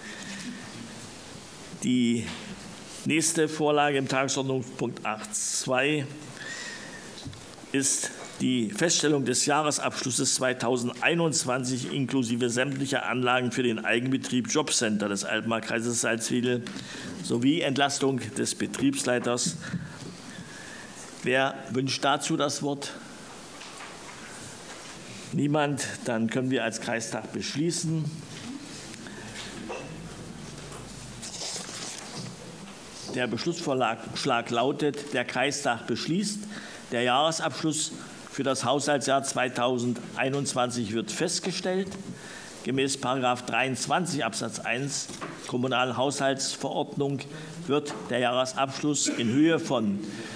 Die nächste Vorlage im Tagesordnungspunkt 8.2 ist die Feststellung des Jahresabschlusses 2021 inklusive sämtlicher Anlagen für den Eigenbetrieb Jobcenter des Altmark-Kreises Salzwedel sowie Entlastung des Betriebsleiters. Wer wünscht dazu das Wort? Niemand. Dann können wir als Kreistag beschließen. Der Beschlussvorschlag lautet: Der Kreistag beschließt, der Jahresabschluss für das Haushaltsjahr 2021 wird festgestellt. Gemäß § 23 Absatz 1 Kommunalhaushaltsverordnung wird der Jahresabschluss in Höhe von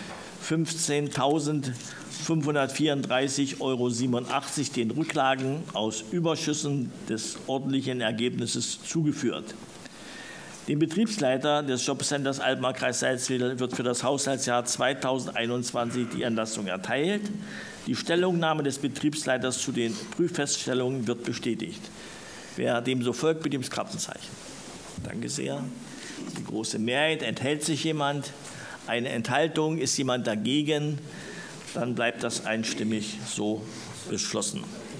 15.534,87 € den Rücklagen aus Überschüssen des ordentlichen Ergebnisses zugeführt. Dem Betriebsleiter des Jobcenters Altmark-Kreis Salzwedel wird für das Haushaltsjahr 2021 die Entlastung erteilt. Die Stellungnahme des Betriebsleiters zu den Prüffeststellungen wird bestätigt. Wer dem so folgt, mit dem Kartenzeichen. Danke sehr. Die große Mehrheit. Enthält sich jemand? Eine Enthaltung? Ist jemand dagegen? Dann bleibt das einstimmig so beschlossen.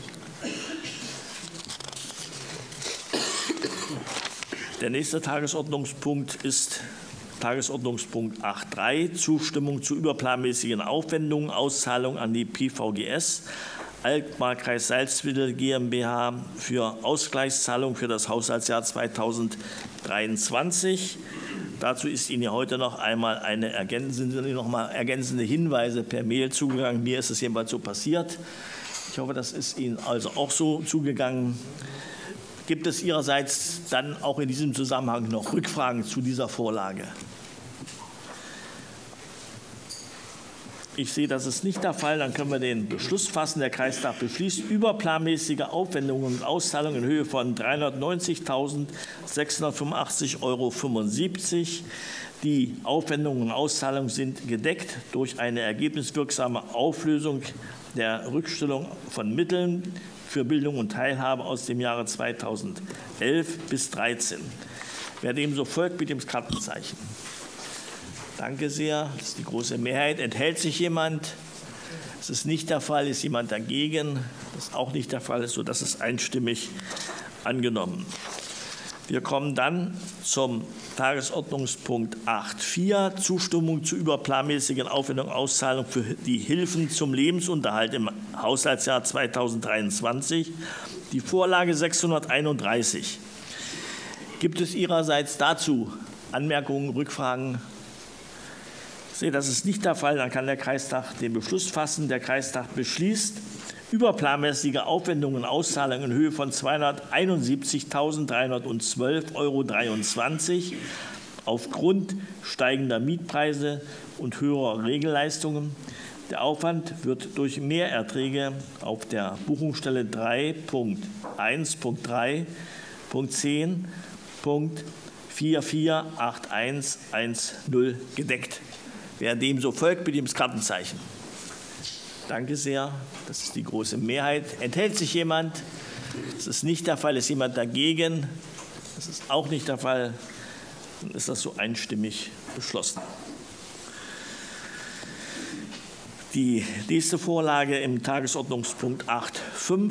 Der nächste Tagesordnungspunkt ist Tagesordnungspunkt 8.3, Zustimmung zu überplanmäßigen Aufwendungen, Auszahlung an die PVGS Altmark-Kreis Salzwedel GmbH für Ausgleichszahlung für das Haushaltsjahr 2023. Dazu ist Ihnen ja heute noch einmal ergänzende Hinweise per Mail zugegangen. Mir ist es jedenfalls so passiert. Ich hoffe, das ist Ihnen also auch so zugegangen. Gibt es Ihrerseits dann auch in diesem Zusammenhang noch Rückfragen zu dieser Vorlage? Ich sehe, das ist nicht der Fall. Dann können wir den Beschluss fassen. Der Kreistag beschließt überplanmäßige Aufwendungen und Auszahlungen in Höhe von 390.685,75 €. Die Aufwendungen und Auszahlungen sind gedeckt durch eine ergebniswirksame Auflösung der Rückstellung von Mitteln für Bildung und Teilhabe aus dem Jahre 2011 bis 2013. Wer dem so folgt, mit dem Kratzenzeichen. Danke sehr. Das ist die große Mehrheit. Enthält sich jemand? Das ist nicht der Fall. Ist jemand dagegen? Das ist auch nicht der Fall. Sodass es einstimmig angenommen. Wir kommen dann zum Tagesordnungspunkt 8.4, Zustimmung zu überplanmäßigen Aufwendungen und Auszahlungen für die Hilfen zum Lebensunterhalt im Haushaltsjahr 2023. Die Vorlage 631. Gibt es Ihrerseits dazu Anmerkungen, Rückfragen? Ich sehe, das ist nicht der Fall. Dann kann der Kreistag den Beschluss fassen. Der Kreistag beschließt überplanmäßige Aufwendungen und Auszahlungen in Höhe von 271.312,23 € aufgrund steigender Mietpreise und höherer Regelleistungen. Der Aufwand wird durch Mehrerträge auf der Buchungsstelle 3.1.3.10.448110 gedeckt. Wer dem so folgt, mit dem Kratzenzeichen. Danke sehr. Das ist die große Mehrheit. Enthält sich jemand? Das ist nicht der Fall. Ist jemand dagegen? Das ist auch nicht der Fall. Dann ist das so einstimmig beschlossen. Die nächste Vorlage im Tagesordnungspunkt 8.5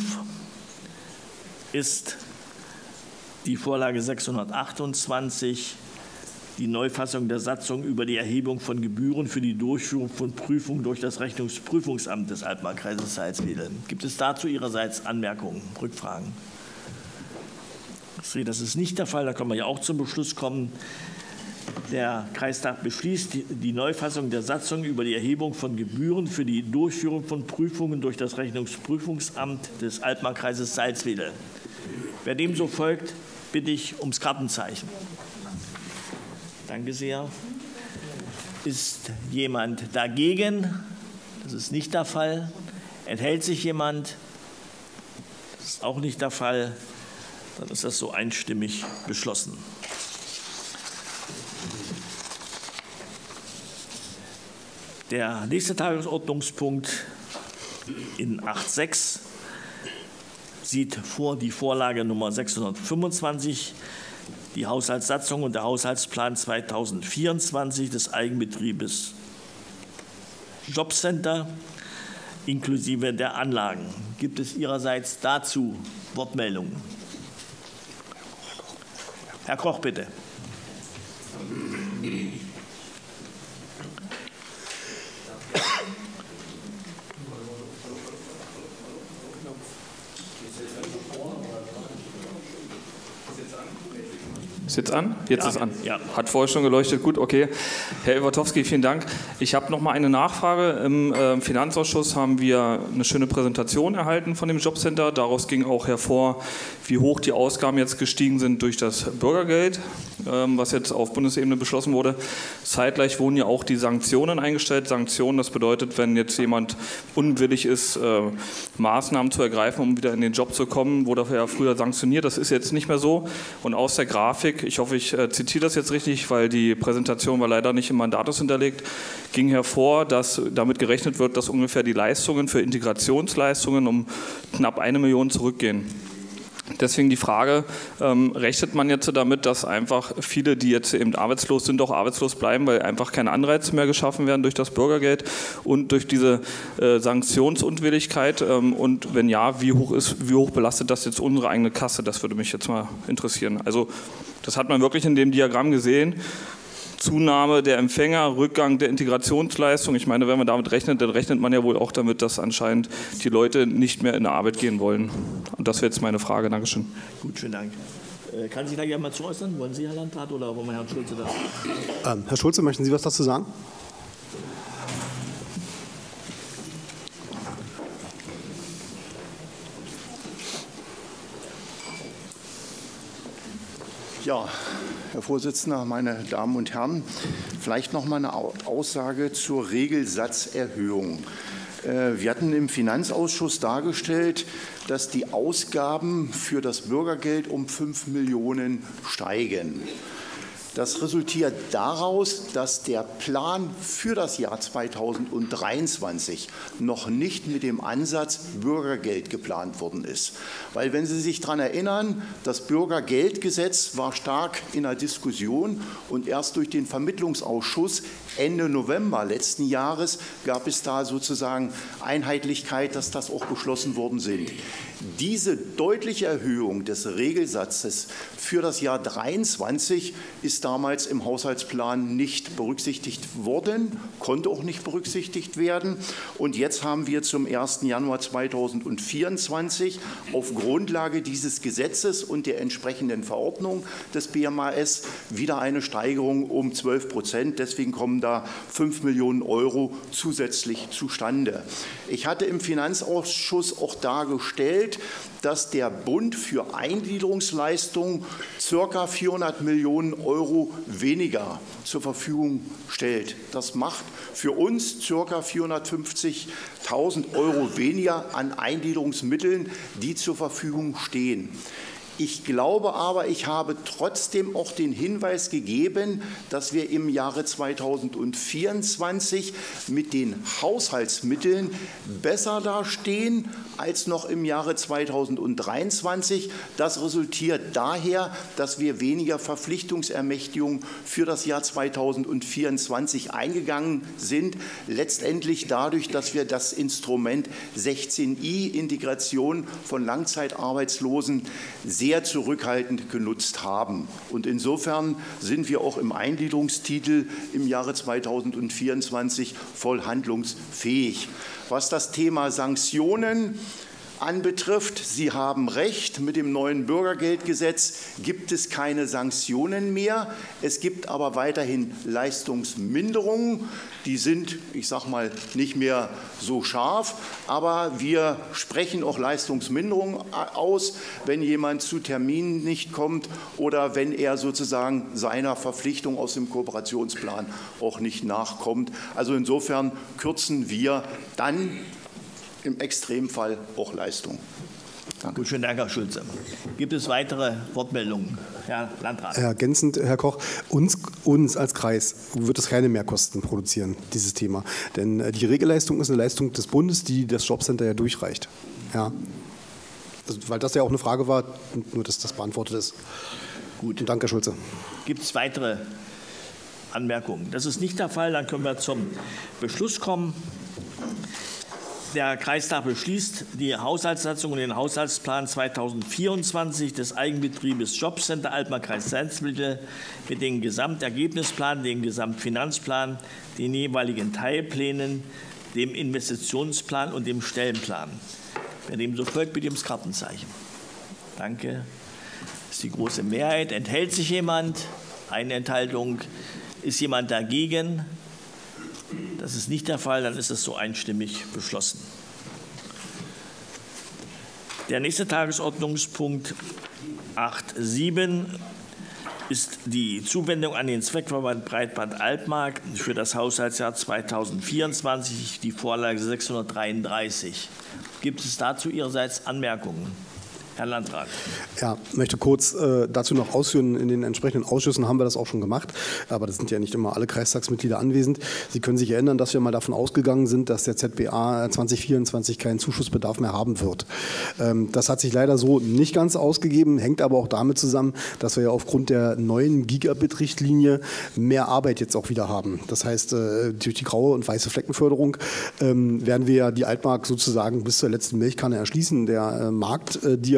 ist die Vorlage 628. Die Neufassung der Satzung über die Erhebung von Gebühren für die Durchführung von Prüfungen durch das Rechnungsprüfungsamt des Altmark-Kreises Salzwedel. Gibt es dazu Ihrerseits Anmerkungen, Rückfragen? Ich sehe, das ist nicht der Fall. Da können wir ja auch zum Beschluss kommen. Der Kreistag beschließt die Neufassung der Satzung über die Erhebung von Gebühren für die Durchführung von Prüfungen durch das Rechnungsprüfungsamt des Altmark-Kreises Salzwedel. Wer dem so folgt, bitte ich ums Kratzenzeichen. Danke sehr. Ist jemand dagegen? Das ist nicht der Fall. Enthält sich jemand? Das ist auch nicht der Fall. Dann ist das so einstimmig beschlossen. Der nächste Tagesordnungspunkt in 8.6 sieht vor die Vorlage Nummer 625, die Haushaltssatzung und der Haushaltsplan 2024 des Eigenbetriebes Jobcenter inklusive der Anlagen. Gibt es Ihrerseits dazu Wortmeldungen? Herr Koch, bitte. Ist jetzt an? Jetzt Ja, ist an. ja. Hat vorher schon geleuchtet. Gut, okay. Herr Iwatowski, vielen Dank. Ich habe noch mal eine Nachfrage. Im Finanzausschuss haben wir eine schöne Präsentation erhalten von dem Jobcenter. Daraus ging auch hervor, wie hoch die Ausgaben jetzt gestiegen sind durch das Bürgergeld, was jetzt auf Bundesebene beschlossen wurde. Zeitgleich wurden ja auch die Sanktionen eingestellt. Sanktionen, das bedeutet, wenn jetzt jemand unwillig ist, Maßnahmen zu ergreifen, um wieder in den Job zu kommen, wurde er ja früher sanktioniert. Das ist jetzt nicht mehr so. Und aus der Grafik, ich hoffe, ich zitiere das jetzt richtig, weil die Präsentation war leider nicht im Mandatus hinterlegt, ging hervor, dass damit gerechnet wird, dass ungefähr die Leistungen für Integrationsleistungen um knapp 1 Million zurückgehen. Deswegen die Frage, rechnet man jetzt damit, dass einfach viele, die jetzt eben arbeitslos sind, auch arbeitslos bleiben, weil einfach keine Anreize mehr geschaffen werden durch das Bürgergeld und durch diese Sanktionsunwilligkeit? Und wenn ja, wie hoch belastet das jetzt unsere eigene Kasse? Das würde mich jetzt mal interessieren. Also das hat man wirklich in dem Diagramm gesehen. Zunahme der Empfänger, Rückgang der Integrationsleistung. Ich meine, wenn man damit rechnet, dann rechnet man ja wohl auch damit, dass anscheinend die Leute nicht mehr in die Arbeit gehen wollen. Und das wäre jetzt meine Frage. Dankeschön. Gut, vielen Dank. Kann sich da jemand zu äußern? Wollen Sie, Herr Landrat, oder wollen wir Herrn Schulze da? Herr Schulze, möchten Sie was dazu sagen? Ja, Herr Vorsitzender, meine Damen und Herren, vielleicht noch mal eine Aussage zur Regelsatzerhöhung. Wir hatten im Finanzausschuss dargestellt, dass die Ausgaben für das Bürgergeld um 5 Millionen steigen. Das resultiert daraus, dass der Plan für das Jahr 2023 noch nicht mit dem Ansatz Bürgergeld geplant worden ist. Weil, wenn Sie sich daran erinnern, das Bürgergeldgesetz war stark in der Diskussion und erst durch den Vermittlungsausschuss Ende November letzten Jahres gab es da sozusagen Einheitlichkeit, dass das auch beschlossen worden sind. Diese deutliche Erhöhung des Regelsatzes für das Jahr 2023 ist damals im Haushaltsplan nicht berücksichtigt worden, konnte auch nicht berücksichtigt werden. Und jetzt haben wir zum 1. Januar 2024 auf Grundlage dieses Gesetzes und der entsprechenden Verordnung des BMAS wieder eine Steigerung um 12%. Deswegen kommen da 5 Millionen € zusätzlich zustande. Ich hatte im Finanzausschuss auch dargestellt, dass der Bund für Eingliederungsleistungen ca. 400 Millionen € weniger zur Verfügung stellt. Das macht für uns ca. 450.000 € weniger an Eingliederungsmitteln, die zur Verfügung stehen. Ich glaube aber, ich habe trotzdem auch den Hinweis gegeben, dass wir im Jahre 2024 mit den Haushaltsmitteln besser dastehen als noch im Jahre 2023. Das resultiert daher, dass wir weniger Verpflichtungsermächtigungen für das Jahr 2024 eingegangen sind. Letztendlich dadurch, dass wir das Instrument 16i, Integration von Langzeitarbeitslosen, sehr zurückhaltend genutzt haben. Und insofern sind wir auch im Eingliederungstitel im Jahre 2024 voll handlungsfähig. Was das Thema Sanktionen anbetrifft, Sie haben recht, mit dem neuen Bürgergeldgesetz gibt es keine Sanktionen mehr. Es gibt aber weiterhin Leistungsminderungen. Die sind, ich sage mal, nicht mehr so scharf, aber wir sprechen auch Leistungsminderungen aus, wenn jemand zu Terminen nicht kommt oder wenn er sozusagen seiner Verpflichtung aus dem Kooperationsplan auch nicht nachkommt. Also insofern kürzen wir dann im Extremfall auch Leistung. Danke. Gut, schönen Dank, Herr Schulze. Gibt es weitere Wortmeldungen? Herr Landrat. Ergänzend, Herr Koch, uns als Kreis wird es keine Mehrkosten produzieren, dieses Thema. Denn die Regelleistung ist eine Leistung des Bundes, die das Jobcenter ja durchreicht. Ja. Weil das ja auch eine Frage war, nur dass das beantwortet ist. Gut. Und danke, Herr Schulze. Gibt es weitere Anmerkungen? Das ist nicht der Fall. Dann können wir zum Beschluss kommen. Der Kreistag beschließt die Haushaltssatzung und den Haushaltsplan 2024 des Eigenbetriebes Jobcenter Altmark-Kreis Salzmittel mit dem Gesamtergebnisplan, dem Gesamtfinanzplan, den jeweiligen Teilplänen, dem Investitionsplan und dem Stellenplan. Wer dem so folgt, bitte ums Kartenzeichen. Danke. Das ist die große Mehrheit. Enthält sich jemand? Eine Enthaltung. Ist jemand dagegen? Das ist nicht der Fall, dann ist es so einstimmig beschlossen. Der nächste Tagesordnungspunkt 8.7 ist die Zuwendung an den Zweckverband Breitband Altmark für das Haushaltsjahr 2024, die Vorlage 633. Gibt es dazu Ihrerseits Anmerkungen? Herr Landrat. Ja, ich möchte kurz dazu noch ausführen. In den entsprechenden Ausschüssen haben wir das auch schon gemacht. Aber das sind ja nicht immer alle Kreistagsmitglieder anwesend. Sie können sich erinnern, dass wir mal davon ausgegangen sind, dass der ZBA 2024 keinen Zuschussbedarf mehr haben wird. Das hat sich leider so nicht ganz ausgegeben, hängt aber auch damit zusammen, dass wir ja aufgrund der neuen Gigabit-Richtlinie mehr Arbeit jetzt auch wieder haben. Das heißt, durch die graue und weiße Fleckenförderung werden wir ja die Altmark sozusagen bis zur letzten Milchkanne erschließen. Der Marktdialog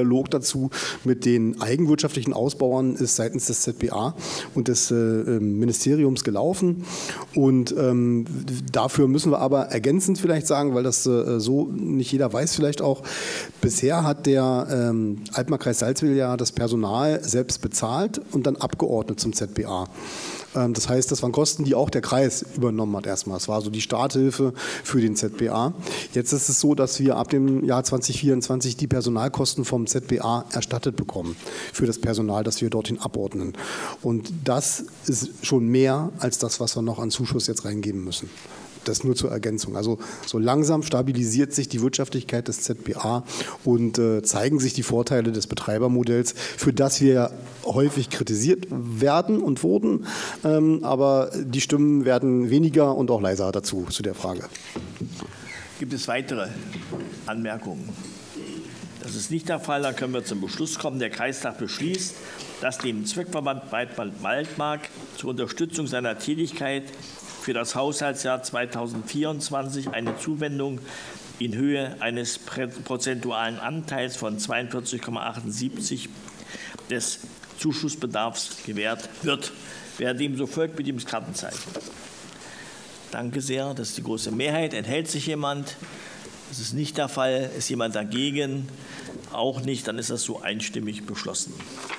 Dialog dazu mit den eigenwirtschaftlichen Ausbauern ist seitens des ZBA und des Ministeriums gelaufen. Und dafür müssen wir aber ergänzend vielleicht sagen, weil das so nicht jeder weiß vielleicht auch, bisher hat der Altmark-Kreis Salzwedel ja das Personal selbst bezahlt und dann abgeordnet zum ZBA. Das heißt, das waren Kosten, die auch der Kreis übernommen hat erstmal. Es war so die Starthilfe für den ZBA. Jetzt ist es so, dass wir ab dem Jahr 2024 die Personalkosten vom ZBA erstattet bekommen für das Personal, das wir dorthin abordnen. Und das ist schon mehr als das, was wir noch an Zuschuss jetzt reingeben müssen. Das nur zur Ergänzung. Also so langsam stabilisiert sich die Wirtschaftlichkeit des ZBA und zeigen sich die Vorteile des Betreibermodells, für das wir häufig kritisiert werden und wurden. Aber die Stimmen werden weniger und auch leiser dazu, zu der Frage. Gibt es weitere Anmerkungen? Das ist nicht der Fall. Dann können wir zum Beschluss kommen. Der Kreistag beschließt, dass dem Zweckverband Breitband-Waldmark zur Unterstützung seiner Tätigkeit für das Haushaltsjahr 2024 eine Zuwendung in Höhe eines prozentualen Anteils von 42,78 des Zuschussbedarfs gewährt wird. Wer dem so folgt, bitte ihm das Kartenzeichen. Danke sehr. Das ist die große Mehrheit. Enthält sich jemand? Das ist nicht der Fall. Ist jemand dagegen? Auch nicht. Dann ist das so einstimmig beschlossen.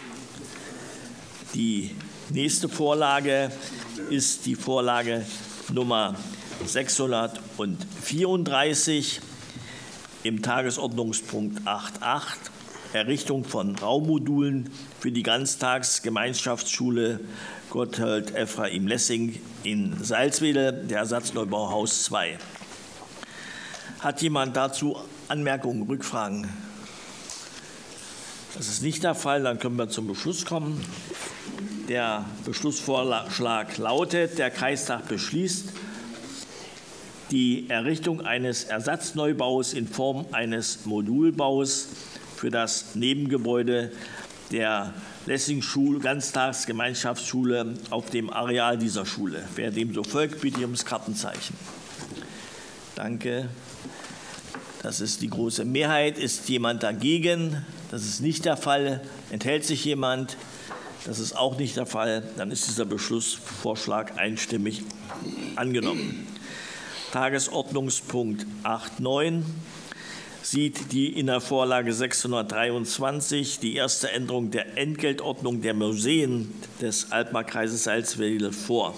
Die nächste Vorlage ist die Vorlage Nummer 634 im Tagesordnungspunkt 8.8, Errichtung von Raummodulen für die Ganztagsgemeinschaftsschule Gotthold Ephraim Lessing in Salzwedel, der Ersatzneubau Haus 2. Hat jemand dazu Anmerkungen, Rückfragen? Das ist nicht der Fall. Dann können wir zum Beschluss kommen. Der Beschlussvorschlag lautet, der Kreistag beschließt die Errichtung eines Ersatzneubaus in Form eines Modulbaus für das Nebengebäude der Lessing-Schule, Ganztagsgemeinschaftsschule auf dem Areal dieser Schule. Wer dem so folgt, bitte ums Kartenzeichen. Danke. Das ist die große Mehrheit. Ist jemand dagegen? Das ist nicht der Fall. Enthält sich jemand? Das ist auch nicht der Fall. Dann ist dieser Beschlussvorschlag einstimmig angenommen. Tagesordnungspunkt 8.9 sieht die in der Vorlage 623 die erste Änderung der Entgeltordnung der Museen des Altmark-Kreises Salzwedel vor.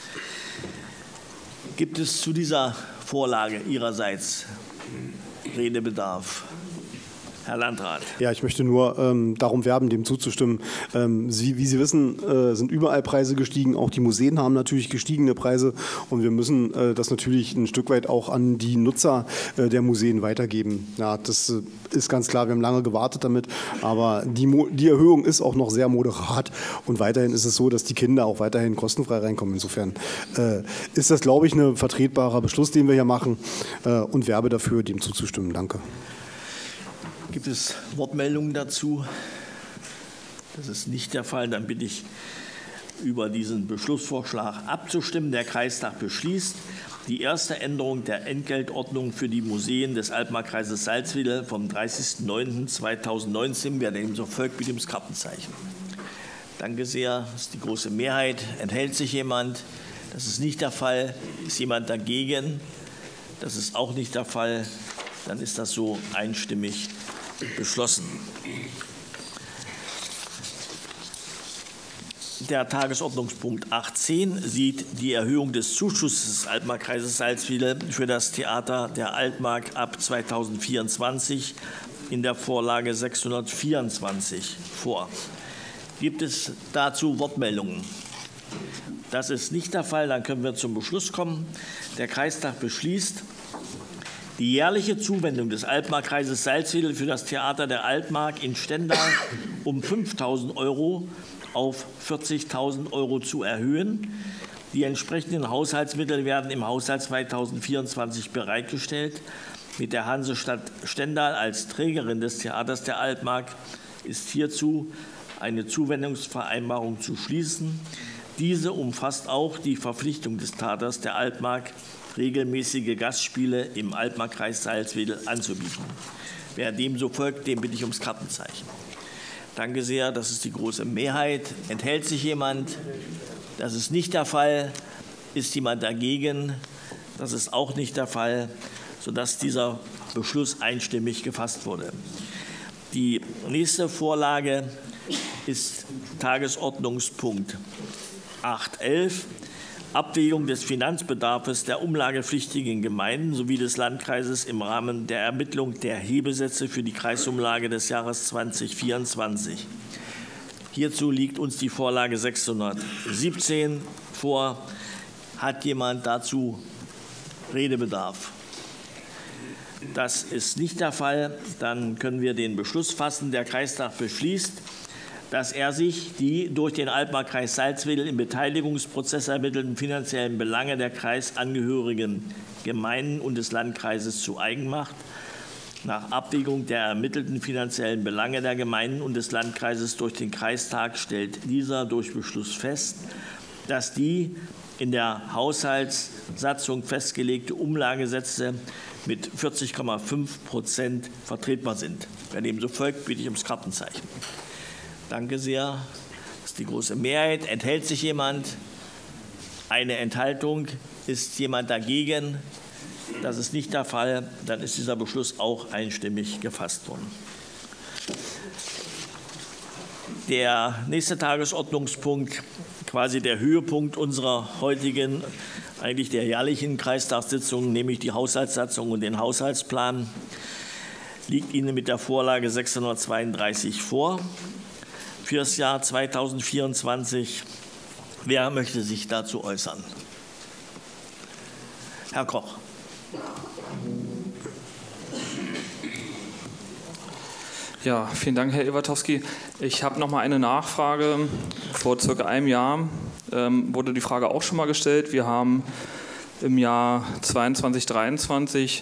Gibt es zu dieser Vorlage Ihrerseits Redebedarf? Herr Landrat. Ja, ich möchte nur darum werben, dem zuzustimmen. Wie Sie wissen, sind überall Preise gestiegen. Auch die Museen haben natürlich gestiegene Preise. Und wir müssen das natürlich ein Stück weit auch an die Nutzer der Museen weitergeben. Ja, das ist ganz klar. Wir haben lange gewartet damit. Aber die Erhöhung ist auch noch sehr moderat. Und weiterhin ist es so, dass die Kinder auch weiterhin kostenfrei reinkommen. Insofern ist das, glaube ich, ein vertretbarer Beschluss, den wir hier machen. Und werbe dafür, dem zuzustimmen. Danke. Gibt es Wortmeldungen dazu? Das ist nicht der Fall. Dann bitte ich, über diesen Beschlussvorschlag abzustimmen. Der Kreistag beschließt die erste Änderung der Entgeltordnung für die Museen des Altmark-Kreises Salzwedel vom 30.09.2019. Wer dem so folgt, bitte ums Kartenzeichen. Danke sehr. Das ist die große Mehrheit. Enthält sich jemand? Das ist nicht der Fall. Ist jemand dagegen? Das ist auch nicht der Fall. Dann ist das so einstimmig beschlossen. Der Tagesordnungspunkt 18 sieht die Erhöhung des Zuschusses des Altmark-Kreises Salzwedel für das Theater der Altmark ab 2024 in der Vorlage 624 vor. Gibt es dazu Wortmeldungen? Das ist nicht der Fall. Dann können wir zum Beschluss kommen. Der Kreistag beschließt die jährliche Zuwendung des Altmark-Kreises Salzwedel für das Theater der Altmark in Stendal um 5.000 € auf 40.000 € zu erhöhen. Die entsprechenden Haushaltsmittel werden im Haushalt 2024 bereitgestellt. Mit der Hansestadt Stendal als Trägerin des Theaters der Altmark ist hierzu eine Zuwendungsvereinbarung zu schließen. Diese umfasst auch die Verpflichtung des Theaters der Altmark, regelmäßige Gastspiele im Altmarkkreis Salzwedel anzubieten. Wer dem so folgt, dem bitte ich ums Kartenzeichen. Danke sehr, das ist die große Mehrheit. Enthält sich jemand? Das ist nicht der Fall. Ist jemand dagegen? Das ist auch nicht der Fall, sodass dieser Beschluss einstimmig gefasst wurde. Die nächste Vorlage ist Tagesordnungspunkt 8.11, Abwägung des Finanzbedarfs der umlagepflichtigen Gemeinden sowie des Landkreises im Rahmen der Ermittlung der Hebesätze für die Kreisumlage des Jahres 2024. Hierzu liegt uns die Vorlage 617 vor. Hat jemand dazu Redebedarf? Das ist nicht der Fall. Dann können wir den Beschluss fassen. Der Kreistag beschließt, dass er sich die durch den Altmarkkreis Salzwedel im Beteiligungsprozess ermittelten finanziellen Belange der kreisangehörigen Gemeinden und des Landkreises zu eigen macht. Nach Abwägung der ermittelten finanziellen Belange der Gemeinden und des Landkreises durch den Kreistag stellt dieser durch Beschluss fest, dass die in der Haushaltssatzung festgelegte Umlagesätze mit 40,5% vertretbar sind. Wer dem so folgt, bitte ich ums Kartenzeichen. Danke sehr. Das ist die große Mehrheit. Enthält sich jemand? Eine Enthaltung. Ist jemand dagegen? Das ist nicht der Fall. Dann ist dieser Beschluss auch einstimmig gefasst worden. Der nächste Tagesordnungspunkt, quasi der Höhepunkt unserer heutigen, eigentlich der jährlichen Kreistagssitzung, nämlich die Haushaltssatzung und den Haushaltsplan, liegt Ihnen mit der Vorlage 632 vor für das Jahr 2024. Wer möchte sich dazu äußern? Herr Koch. Ja, vielen Dank, Herr Iwatowski. Ich habe noch mal eine Nachfrage. Vor circa einem Jahr wurde die Frage auch schon mal gestellt. Wir haben im Jahr 22, 23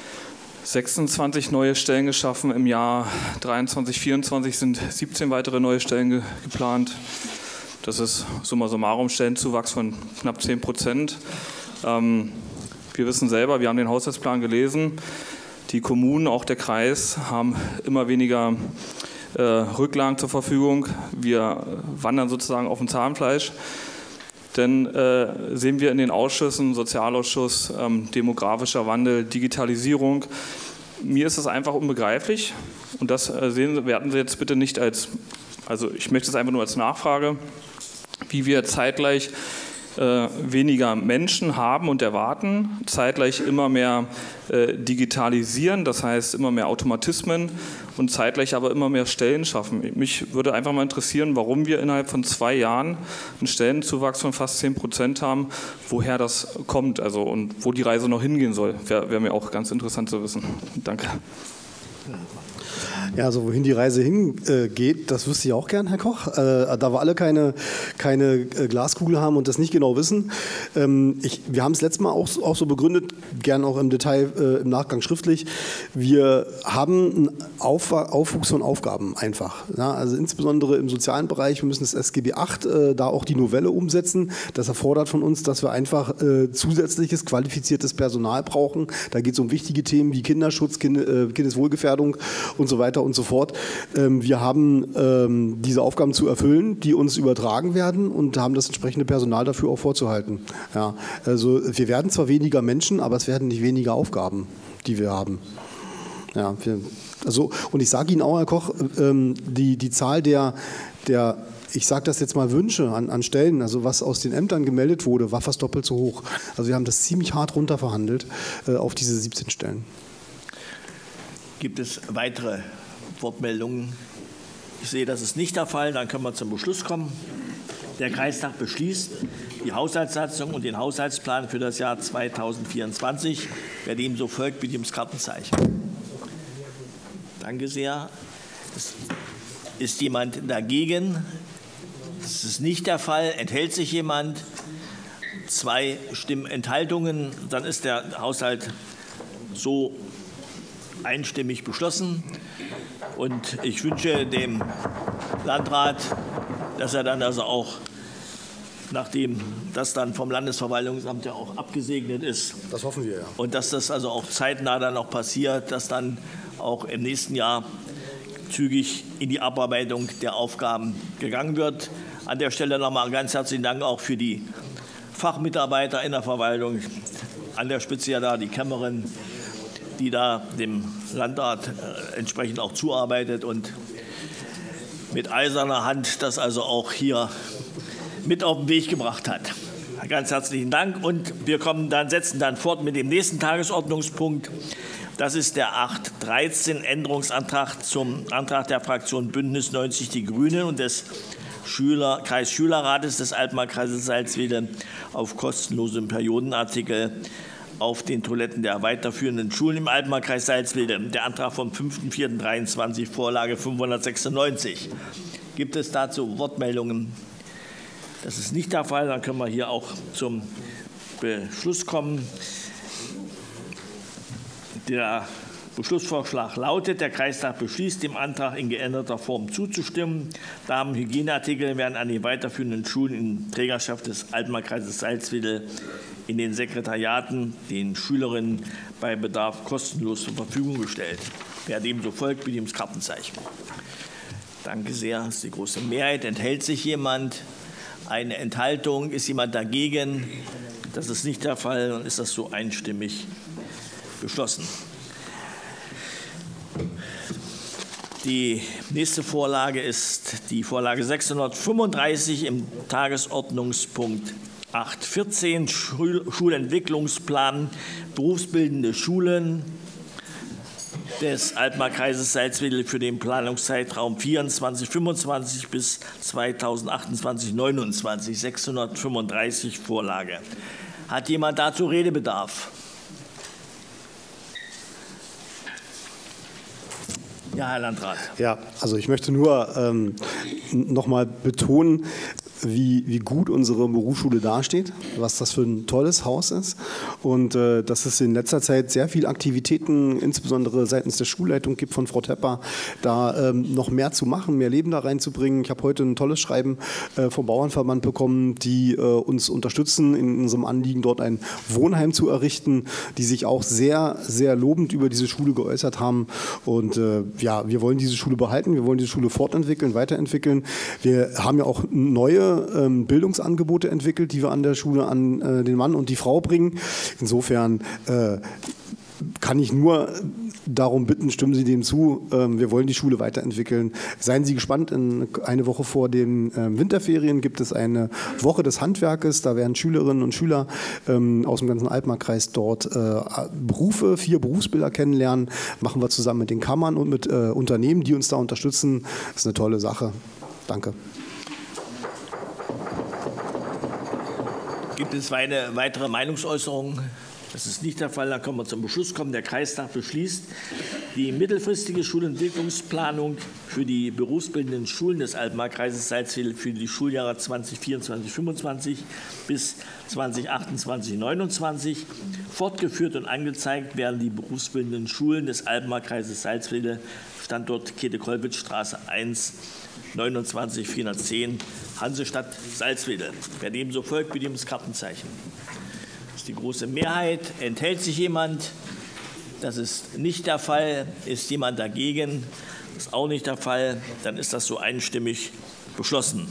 26 neue Stellen geschaffen. Im Jahr 23, 24 sind 17 weitere neue Stellen geplant. Das ist summa summarum Stellenzuwachs von knapp 10%. Wir wissen selber, wir haben den Haushaltsplan gelesen. Die Kommunen, auch der Kreis, haben immer weniger Rücklagen zur Verfügung. Wir wandern sozusagen auf dem Zahnfleisch. Denn sehen wir in den Ausschüssen, Sozialausschuss, demografischer Wandel, Digitalisierung. Mir ist das einfach unbegreiflich. Und das werten Sie jetzt bitte nicht als, also ich möchte es einfach nur als Nachfrage, wie wir zeitgleich weniger Menschen haben und erwarten, zeitgleich immer mehr digitalisieren, das heißt immer mehr Automatismen und zeitgleich aber immer mehr Stellen schaffen. Mich würde einfach mal interessieren, warum wir innerhalb von 2 Jahren einen Stellenzuwachs von fast 10% haben, woher das kommt, also und wo die Reise noch hingehen soll, wäre mir auch ganz interessant zu wissen. Danke. Ja, also wohin die Reise hingeht, das wüsste ich auch gern, Herr Koch. Da wir alle keine Glaskugel haben und das nicht genau wissen. Wir haben es letztes Mal auch so begründet, gern auch im Detail im Nachgang schriftlich. Wir haben einen Aufwuchs von Aufgaben einfach. Ja, also insbesondere im sozialen Bereich, wir müssen das SGB VIII da auch die Novelle umsetzen. Das erfordert von uns, dass wir einfach zusätzliches qualifiziertes Personal brauchen. Da geht es um wichtige Themen wie Kinderschutz, Kindeswohlgefährdung und so weiter und so fort. Wir haben diese Aufgaben zu erfüllen, die uns übertragen werden und haben das entsprechende Personal dafür auch vorzuhalten. Ja, also wir werden zwar weniger Menschen, aber es werden nicht weniger Aufgaben, die wir haben. Ja, und ich sage Ihnen auch, Herr Koch, die Zahl der ich sage das jetzt mal, Wünsche an Stellen, also was aus den Ämtern gemeldet wurde, war fast doppelt so hoch. Also wir haben das ziemlich hart runterverhandelt auf diese 17 Stellen. Gibt es weitere Wortmeldungen? Ich sehe, das ist nicht der Fall. Dann können wir zum Beschluss kommen. Der Kreistag beschließt die Haushaltssatzung und den Haushaltsplan für das Jahr 2024. Wer dem so folgt, bitte ums Kartenzeichen. Danke sehr. Ist jemand dagegen? Das ist nicht der Fall. Enthält sich jemand? 2 Stimmenthaltungen. Dann ist der Haushalt so einstimmig beschlossen. Und ich wünsche dem Landrat, dass er dann also auch nachdem das dann vom Landesverwaltungsamt ja auch abgesegnet ist. Das hoffen wir, ja. Und dass das also auch zeitnah dann auch passiert, dass dann auch im nächsten Jahr zügig in die Abarbeitung der Aufgaben gegangen wird. An der Stelle nochmal einen ganz herzlichen Dank auch für die Fachmitarbeiter in der Verwaltung, an der Spitze ja da die Kämmerin, die da dem Landrat entsprechend auch zuarbeitet und mit eiserner Hand das also auch hier mit auf den Weg gebracht hat. Ganz herzlichen Dank und wir setzen dann fort mit dem nächsten Tagesordnungspunkt. Das ist der 8.13 Änderungsantrag zum Antrag der Fraktion Bündnis 90 Die Grünen und des Kreisschülerrates des Altmark-Kreises Salzwedel auf kostenlosem Periodenartikel auf den Toiletten der weiterführenden Schulen im Altmark-Kreis Salzwedel. Der Antrag vom 5.4.23, Vorlage 596. Gibt es dazu Wortmeldungen? Das ist nicht der Fall. Dann können wir hier auch zum Beschluss kommen. Der Beschlussvorschlag lautet, der Kreistag beschließt, dem Antrag in geänderter Form zuzustimmen. Damen-Hygieneartikel werden an die weiterführenden Schulen in Trägerschaft des Altmark-Kreises Salzwedel in den Sekretariaten den Schülerinnen bei Bedarf kostenlos zur Verfügung gestellt. Wer dem so folgt, bitte ums Kartenzeichen. Danke sehr. Das ist die große Mehrheit. Enthält sich jemand? Eine Enthaltung? Ist jemand dagegen? Das ist nicht der Fall. Dann ist das so einstimmig beschlossen. Die nächste Vorlage ist die Vorlage 635 im Tagesordnungspunkt 8.14 Schulentwicklungsplan berufsbildende Schulen des Altmark-Kreises Salzwedel für den Planungszeitraum 24-25 bis 2028-29, 635 Vorlage. Hat jemand dazu Redebedarf? Ja, Herr Landrat. Ja, also ich möchte nur noch mal betonen, wie gut unsere Berufsschule dasteht, was das für ein tolles Haus ist und dass es in letzter Zeit sehr viele Aktivitäten, insbesondere seitens der Schulleitung gibt von Frau Tepper, da noch mehr zu machen, mehr Leben da reinzubringen. Ich habe heute ein tolles Schreiben vom Bauernverband bekommen, die uns unterstützen in unserem Anliegen, dort ein Wohnheim zu errichten, die sich auch sehr, sehr lobend über diese Schule geäußert haben. Und ja, wir wollen diese Schule behalten, wir wollen diese Schule fortentwickeln, weiterentwickeln. Wir haben ja auch neue Bildungsangebote entwickelt, die wir an der Schule an den Mann und die Frau bringen. Insofern kann ich nur darum bitten, stimmen Sie dem zu. Wir wollen die Schule weiterentwickeln. Seien Sie gespannt, eine Woche vor den Winterferien gibt es eine Woche des Handwerkes. Da werden Schülerinnen und Schüler aus dem ganzen Altmark-Kreis dort 4 Berufsbilder kennenlernen. Machen wir zusammen mit den Kammern und mit Unternehmen, die uns da unterstützen. Das ist eine tolle Sache. Danke. Gibt es weitere Meinungsäußerungen? Das ist nicht der Fall. Dann können wir zum Beschluss kommen. Der Kreistag beschließt, die mittelfristige Schulentwicklungsplanung für die berufsbildenden Schulen des Altmark-Kreises Salzwedel für die Schuljahre 2024-25 bis 2028-29. Fortgeführt und angezeigt werden die berufsbildenden Schulen des Altmark-Kreises Salzwedel, Standort Käthe-Kollwitz-Straße 1, 29 410, Hansestadt Salzwedel. Wer dem so folgt, bitte ums Kartenzeichen. Das ist die große Mehrheit. Enthält sich jemand? Das ist nicht der Fall. Ist jemand dagegen? Das ist auch nicht der Fall. Dann ist das so einstimmig beschlossen.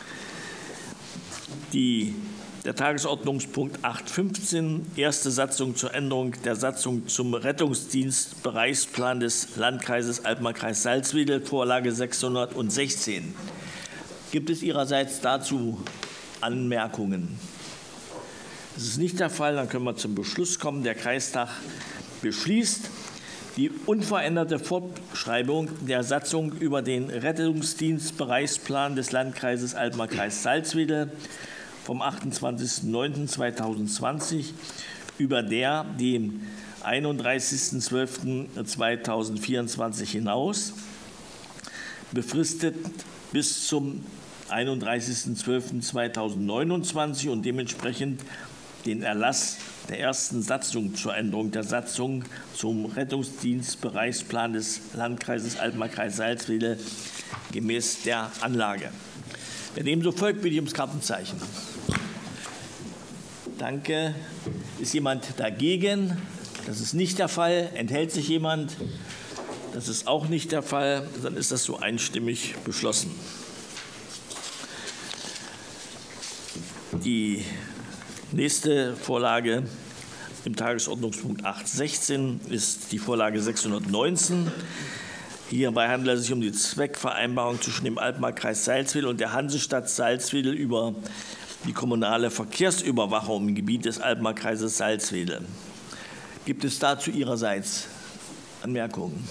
Der Tagesordnungspunkt 8.15, erste Satzung zur Änderung der Satzung zum Rettungsdienstbereichsplan des Landkreises Altmark-Kreis Salzwedel, Vorlage 616. Gibt es Ihrerseits dazu Anmerkungen? Das ist nicht der Fall. Dann können wir zum Beschluss kommen. Der Kreistag beschließt die unveränderte Fortschreibung der Satzung über den Rettungsdienstbereichsplan des Landkreises Altmark-Kreis Salzwedel vom 28.09.2020 über der dem 31.12.2024 hinaus, befristet bis zum 31.12.2029 und dementsprechend den Erlass der ersten Satzung zur Änderung der Satzung zum Rettungsdienstbereichsplan des Landkreises Altmark-Kreis Salzwedel gemäß der Anlage. Wer dem so folgt, bitte ich ums Kartenzeichen. Danke. Ist jemand dagegen? Das ist nicht der Fall. Enthält sich jemand? Das ist auch nicht der Fall. Dann ist das so einstimmig beschlossen. Die nächste Vorlage im Tagesordnungspunkt 8.16 ist die Vorlage 619. Hierbei handelt es sich um die Zweckvereinbarung zwischen dem Altmark-Kreis Salzwedel und der Hansestadt Salzwedel über die kommunale Verkehrsüberwachung im Gebiet des Altmark-Kreises Salzwedel. Gibt es dazu Ihrerseits Anmerkungen?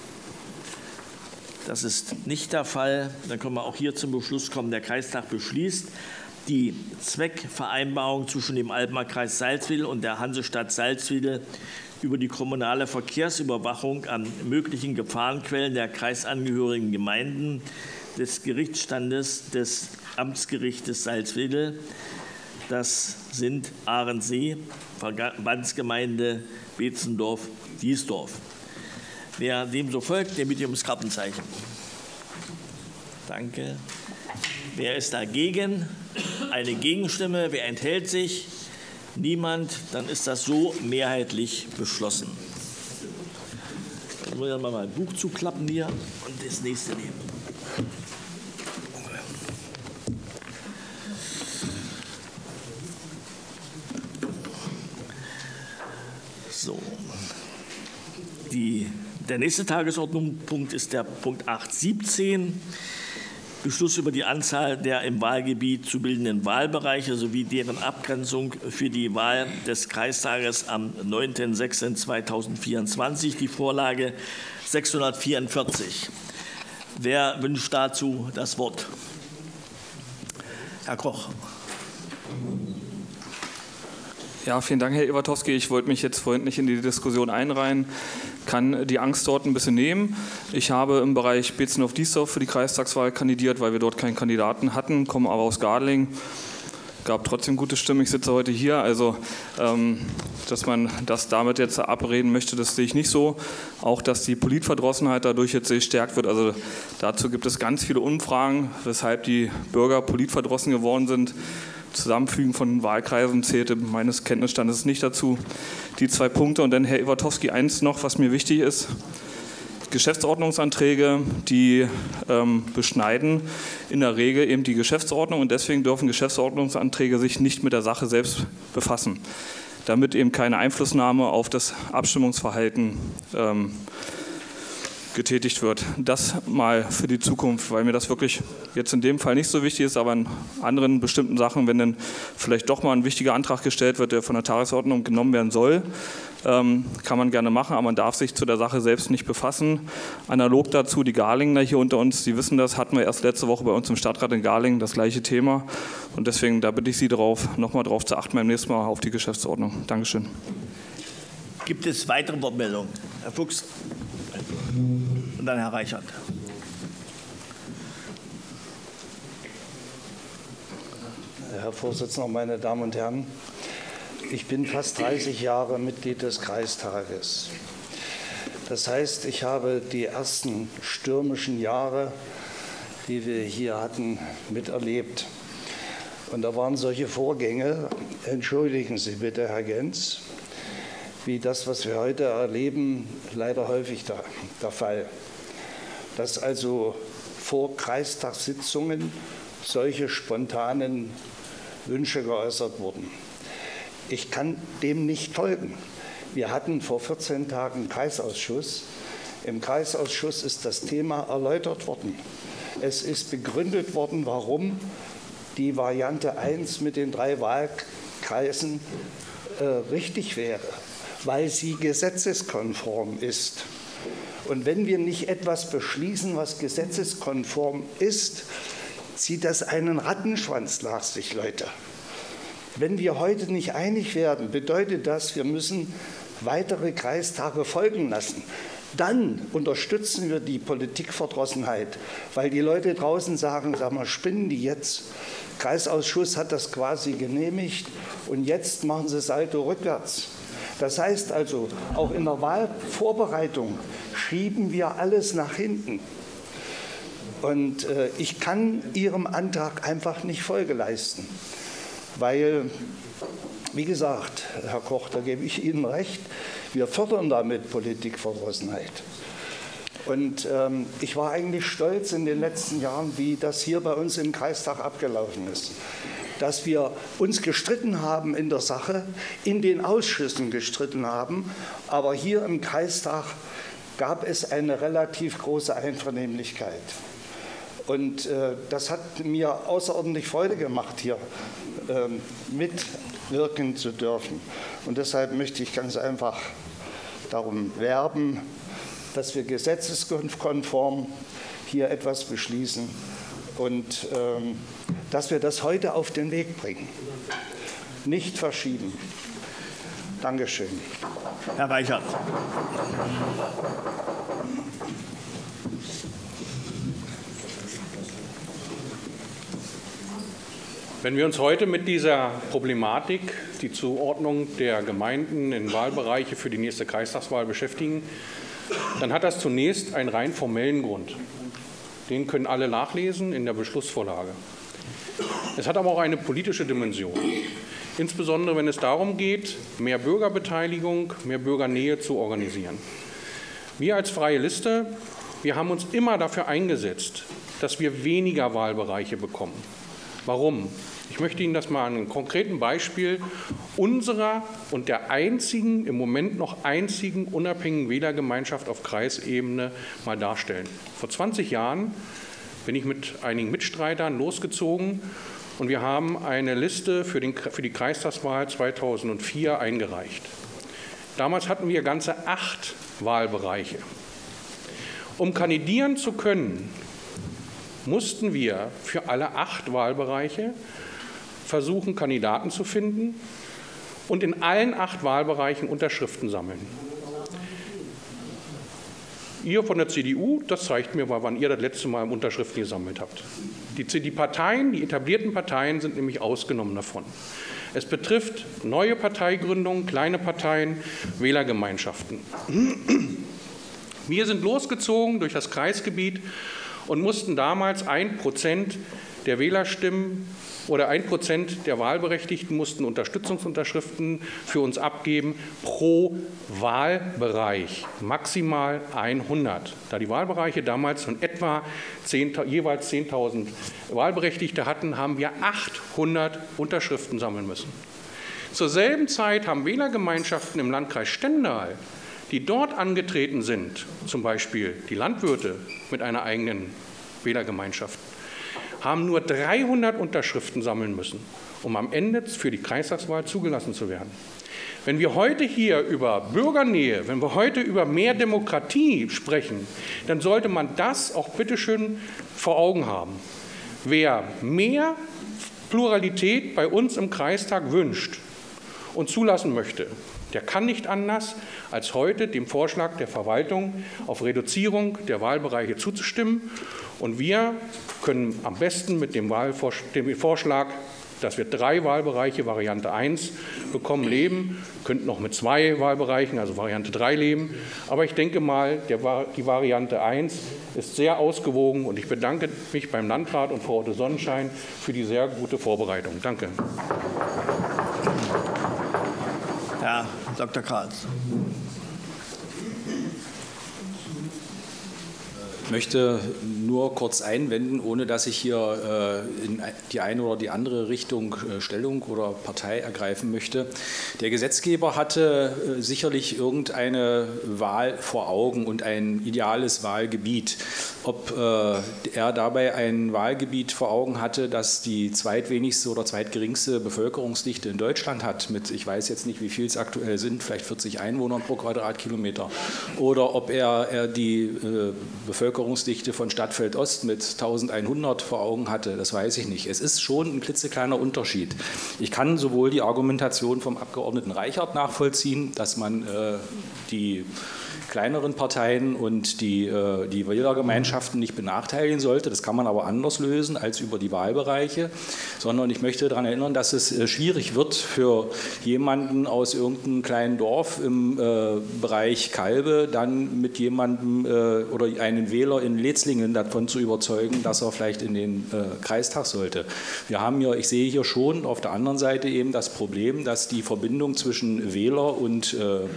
Das ist nicht der Fall. Dann können wir auch hier zum Beschluss kommen. Der Kreistag beschließt die Zweckvereinbarung zwischen dem Altmark-Kreis Salzwedel und der Hansestadt Salzwedel über die kommunale Verkehrsüberwachung an möglichen Gefahrenquellen der kreisangehörigen Gemeinden des Gerichtsstandes des Amtsgerichtes Salzwedel. Das sind Ahrensee, Verbandsgemeinde Beetzendorf, Diesdorf. Wer dem so folgt, der bitte ums Kartenzeichen. Danke. Wer ist dagegen? Eine Gegenstimme. Wer enthält sich? Niemand. Dann ist das so mehrheitlich beschlossen. Dann muss ich mal ein Buch zuklappen hier und das nächste nehmen. So. Der nächste Tagesordnungspunkt ist der Punkt 8.17. Beschluss über die Anzahl der im Wahlgebiet zu bildenden Wahlbereiche sowie deren Abgrenzung für die Wahl des Kreistages am 9.06.2024, die Vorlage 644. Wer wünscht dazu das Wort? Herr Koch. Ja, vielen Dank, Herr Iwatowski. Ich wollte mich jetzt vorhin nicht in die Diskussion einreihen, kann die Angst dort ein bisschen nehmen. Ich habe im Bereich Beetzendorf-Diesdorf für die Kreistagswahl kandidiert, weil wir dort keinen Kandidaten hatten, komme aber aus Gardeling. Gab trotzdem gute Stimmen. Ich sitze heute hier. Also, dass man das damit jetzt abreden möchte, das sehe ich nicht so. Auch, dass die Politverdrossenheit dadurch jetzt gestärkt wird. Also, dazu gibt es ganz viele Umfragen, weshalb die Bürger politverdrossen geworden sind. Zusammenfügen von Wahlkreisen zählte meines Kenntnisstandes nicht dazu. Die 2 Punkte und dann, Herr Iwatowski, eins noch, was mir wichtig ist. Geschäftsordnungsanträge, die beschneiden in der Regel eben die Geschäftsordnung und deswegen dürfen Geschäftsordnungsanträge sich nicht mit der Sache selbst befassen, damit eben keine Einflussnahme auf das Abstimmungsverhalten getätigt wird. Das mal für die Zukunft, weil mir das wirklich jetzt in dem Fall nicht so wichtig ist, aber in anderen bestimmten Sachen, wenn dann vielleicht doch mal ein wichtiger Antrag gestellt wird, der von der Tagesordnung genommen werden soll, kann man gerne machen, aber man darf sich zu der Sache selbst nicht befassen. Analog dazu, die Garlinger hier unter uns, Sie wissen das, hatten wir erst letzte Woche bei uns im Stadtrat in Garlingen das gleiche Thema und deswegen, da bitte ich Sie nochmal darauf zu achten beim nächsten Mal auf die Geschäftsordnung. Dankeschön. Gibt es weitere Wortmeldungen? Herr Fuchs. Und dann Herr Reichert. Herr Vorsitzender, meine Damen und Herren, ich bin fast 30 Jahre Mitglied des Kreistages. Das heißt, ich habe die ersten stürmischen Jahre, die wir hier hatten, miterlebt. Und da waren solche Vorgänge, entschuldigen Sie bitte, Herr Gens, wie das, was wir heute erleben, leider häufig der Fall. Dass also vor Kreistagssitzungen solche spontanen Wünsche geäußert wurden. Ich kann dem nicht folgen. Wir hatten vor 14 Tagen einen Kreisausschuss. Im Kreisausschuss ist das Thema erläutert worden. Es ist begründet worden, warum die Variante 1 mit den 3 Wahlkreisen richtig wäre, weil sie gesetzeskonform ist. Und wenn wir nicht etwas beschließen, was gesetzeskonform ist, zieht das einen Rattenschwanz nach sich, Leute. Wenn wir heute nicht einig werden, bedeutet das, wir müssen weitere Kreistage folgen lassen. Dann unterstützen wir die Politikverdrossenheit, weil die Leute draußen sagen, sag mal, spinnen die jetzt? Kreisausschuss hat das quasi genehmigt und jetzt machen sie Salto rückwärts. Das heißt also, auch in der Wahlvorbereitung schieben wir alles nach hinten. Und ich kann Ihrem Antrag einfach nicht Folge leisten, weil Wie gesagt, Herr Koch, da gebe ich Ihnen recht, wir fördern damit Politikverdrossenheit. Und ich war eigentlich stolz in den letzten Jahren, wie das hier bei uns im Kreistag abgelaufen ist. Dass wir uns gestritten haben in der Sache, in den Ausschüssen gestritten haben, aber hier im Kreistag gab es eine relativ große Einvernehmlichkeit. Und das hat mir außerordentlich Freude gemacht, hier mitwirken zu dürfen. Und deshalb möchte ich ganz einfach darum werben, dass wir gesetzeskonform hier etwas beschließen und dass wir das heute auf den Weg bringen. Nicht verschieben. Dankeschön. Herr Reichert. Wenn wir uns heute mit dieser Problematik, die Zuordnung der Gemeinden in Wahlbereiche für die nächste Kreistagswahl beschäftigen, dann hat das zunächst einen rein formellen Grund. Den können alle nachlesen in der Beschlussvorlage. Es hat aber auch eine politische Dimension, insbesondere wenn es darum geht, mehr Bürgerbeteiligung, mehr Bürgernähe zu organisieren. Wir als Freie Liste, wir haben uns immer dafür eingesetzt, dass wir weniger Wahlbereiche bekommen. Warum? Ich möchte Ihnen das mal an einem konkreten Beispiel unserer und der einzigen, im Moment noch einzigen unabhängigen Wählergemeinschaft auf Kreisebene mal darstellen. Vor 20 Jahren bin ich mit einigen Mitstreitern losgezogen und wir haben eine Liste für die Kreistagswahl 2004 eingereicht. Damals hatten wir ganze 8 Wahlbereiche. Um kandidieren zu können, mussten wir für alle 8 Wahlbereiche versuchen, Kandidaten zu finden und in allen 8 Wahlbereichen Unterschriften sammeln. Ihr von der CDU, das zeigt mir, wann ihr das letzte Mal Unterschriften gesammelt habt. Die Parteien, die etablierten Parteien sind nämlich ausgenommen davon. Es betrifft neue Parteigründungen, kleine Parteien, Wählergemeinschaften. Wir sind losgezogen durch das Kreisgebiet und mussten damals 1% der Wählerstimmen oder 1% der Wahlberechtigten mussten Unterstützungsunterschriften für uns abgeben pro Wahlbereich, maximal 100. Da die Wahlbereiche damals von etwa jeweils 10.000 Wahlberechtigte hatten, haben wir 800 Unterschriften sammeln müssen. Zur selben Zeit haben Wählergemeinschaften im Landkreis Stendal, die dort angetreten sind, zum Beispiel die Landwirte mit einer eigenen Wählergemeinschaft, haben nur 300 Unterschriften sammeln müssen, um am Ende für die Kreistagswahl zugelassen zu werden. Wenn wir heute hier über Bürgernähe, wenn wir heute über mehr Demokratie sprechen, dann sollte man das auch bitteschön vor Augen haben. Wer mehr Pluralität bei uns im Kreistag wünscht und zulassen möchte, der kann nicht anders, als heute dem Vorschlag der Verwaltung auf Reduzierung der Wahlbereiche zuzustimmen. Und wir können am besten mit dem Vorschlag, dass wir 3 Wahlbereiche, Variante 1, bekommen, leben, könnten noch mit 2 Wahlbereichen, also Variante 3, leben. Aber ich denke mal, die Variante 1 ist sehr ausgewogen und ich bedanke mich beim Landrat und Frau Otto Sonnenschein für die sehr gute Vorbereitung. Danke. Herr Dr. Kratz. Ich möchte nur kurz einwenden, ohne dass ich hier in die eine oder die andere Richtung Stellung oder Partei ergreifen möchte. Der Gesetzgeber hatte sicherlich irgendeine Wahl vor Augen und ein ideales Wahlgebiet. Ob er dabei ein Wahlgebiet vor Augen hatte, das die zweitwenigste oder zweitgeringste Bevölkerungsdichte in Deutschland hat, mit, ich weiß jetzt nicht, wie viel es aktuell sind, vielleicht 40 Einwohnern pro Quadratkilometer, oder ob er die Bevölkerungsdichte von Stadtfeld Ost mit 1100 vor Augen hatte, das weiß ich nicht. Es ist schon ein klitzekleiner Unterschied. Ich kann sowohl die Argumentation vom Abgeordneten Reichert nachvollziehen, dass man die kleineren Parteien und die Wählergemeinschaften nicht benachteiligen sollte. Das kann man aber anders lösen als über die Wahlbereiche, sondern ich möchte daran erinnern, dass es schwierig wird für jemanden aus irgendeinem kleinen Dorf im Bereich Kalbe dann mit jemandem oder einen Wähler in Letzlingen davon zu überzeugen, dass er vielleicht in den Kreistag sollte. Wir haben hier, ich sehe hier schon auf der anderen Seite eben das Problem, dass die Verbindung zwischen Wähler und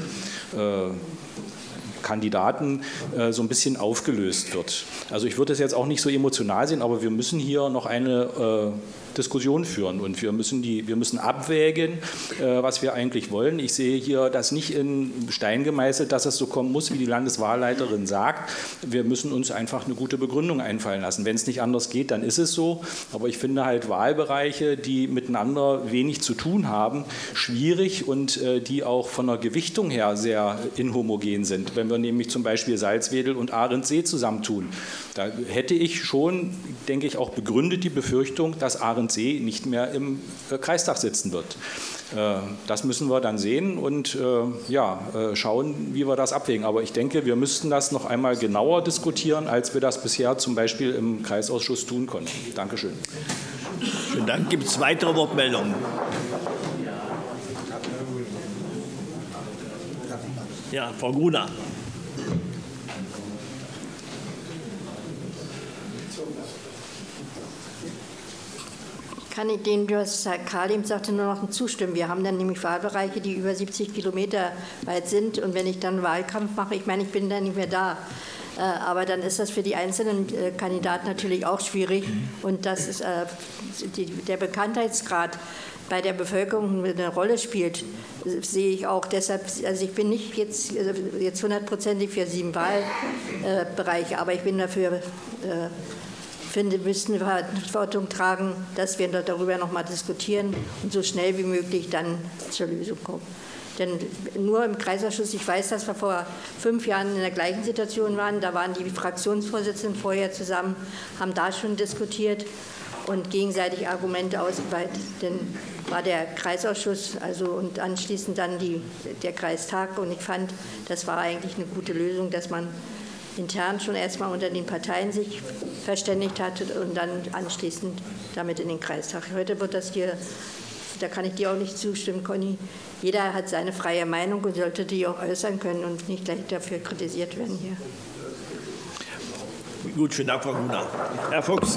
Kandidaten so ein bisschen aufgelöst wird. Also ich würde es jetzt auch nicht so emotional sehen, aber wir müssen hier noch eine Diskussion führen und wir müssen abwägen, was wir eigentlich wollen. Ich sehe hier das nicht in Stein gemeißelt, dass es so kommen muss, wie die Landeswahlleiterin sagt. Wir müssen uns einfach eine gute Begründung einfallen lassen. Wenn es nicht anders geht, dann ist es so. Aber ich finde halt Wahlbereiche, die miteinander wenig zu tun haben, schwierig und die auch von der Gewichtung her sehr inhomogen sind. Wenn wir nämlich zum Beispiel Salzwedel und Ahrensee zusammentun, da hätte ich schon, denke ich, auch begründet die Befürchtung, dass Ahrensee nicht mehr im Kreistag sitzen wird. Das müssen wir dann sehen und schauen, wie wir das abwägen. Aber ich denke, wir müssten das noch einmal genauer diskutieren, als wir das bisher zum Beispiel im Kreisausschuss tun konnten. Dankeschön. Vielen Dank. Gibt es weitere Wortmeldungen? Ja, Frau Gruner. Kann ich dem, was Herr Karl eben sagte, nur noch zustimmen. Wir haben dann nämlich Wahlbereiche, die über 70 Kilometer weit sind. Und wenn ich dann Wahlkampf mache, ich meine, ich bin dann nicht mehr da. Aber dann ist das für die einzelnen Kandidaten natürlich auch schwierig. Und dass der Bekanntheitsgrad bei der Bevölkerung eine Rolle spielt, sehe ich auch. Deshalb, also ich bin nicht jetzt 100%ig für 7 Wahlbereiche, aber ich bin dafür, finde, müssen wir Verantwortung tragen, dass wir darüber noch mal diskutieren und so schnell wie möglich dann zur Lösung kommen. Denn nur im Kreisausschuss, ich weiß, dass wir vor 5 Jahren in der gleichen Situation waren, da waren die Fraktionsvorsitzenden vorher zusammen, haben da schon diskutiert und gegenseitig Argumente ausgeweitet. Denn war der Kreisausschuss und anschließend dann der Kreistag und ich fand, das war eigentlich eine gute Lösung, dass man intern schon erstmal unter den Parteien sich verständigt hat und dann anschließend damit in den Kreistag. Heute wird das hier, da kann ich dir auch nicht zustimmen, Conny. Jeder hat seine freie Meinung und sollte die auch äußern können und nicht gleich dafür kritisiert werden hier. Gut, vielen Dank, Frau Gruner. Herr Fuchs.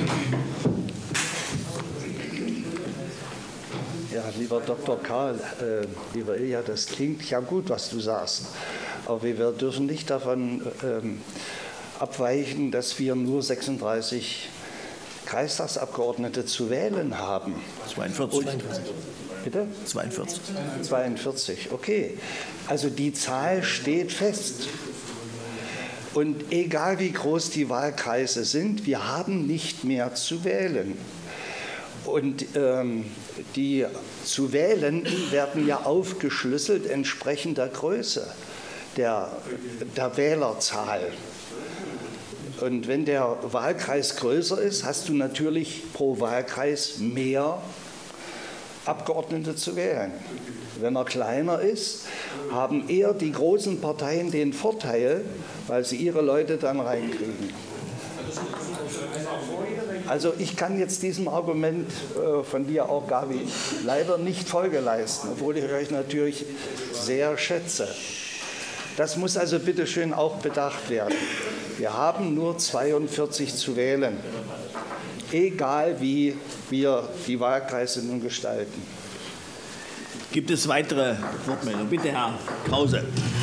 Ja, lieber Dr. Karl, lieber Ilja, das klingt ja gut, was du sagst. Aber wir dürfen nicht davon abweichen, dass wir nur 36 Kreistagsabgeordnete zu wählen haben. 42. Bitte? 42. 42, okay. Also die Zahl steht fest. Und egal wie groß die Wahlkreise sind, wir haben nicht mehr zu wählen. Und die zu wählen werden ja aufgeschlüsselt entsprechend der Größe der Wählerzahl. Und wenn der Wahlkreis größer ist, hast du natürlich pro Wahlkreis mehr Abgeordnete zu wählen. Wenn er kleiner ist, haben eher die großen Parteien den Vorteil, weil sie ihre Leute dann reinkriegen. Also ich kann jetzt diesem Argument von dir auch, Gabi, leider nicht Folge leisten, obwohl ich euch natürlich sehr schätze. Das muss also bitte schön auch bedacht werden. Wir haben nur 42 zu wählen, egal wie wir die Wahlkreise nun gestalten. Gibt es weitere Wortmeldungen? Bitte, Herr Krause.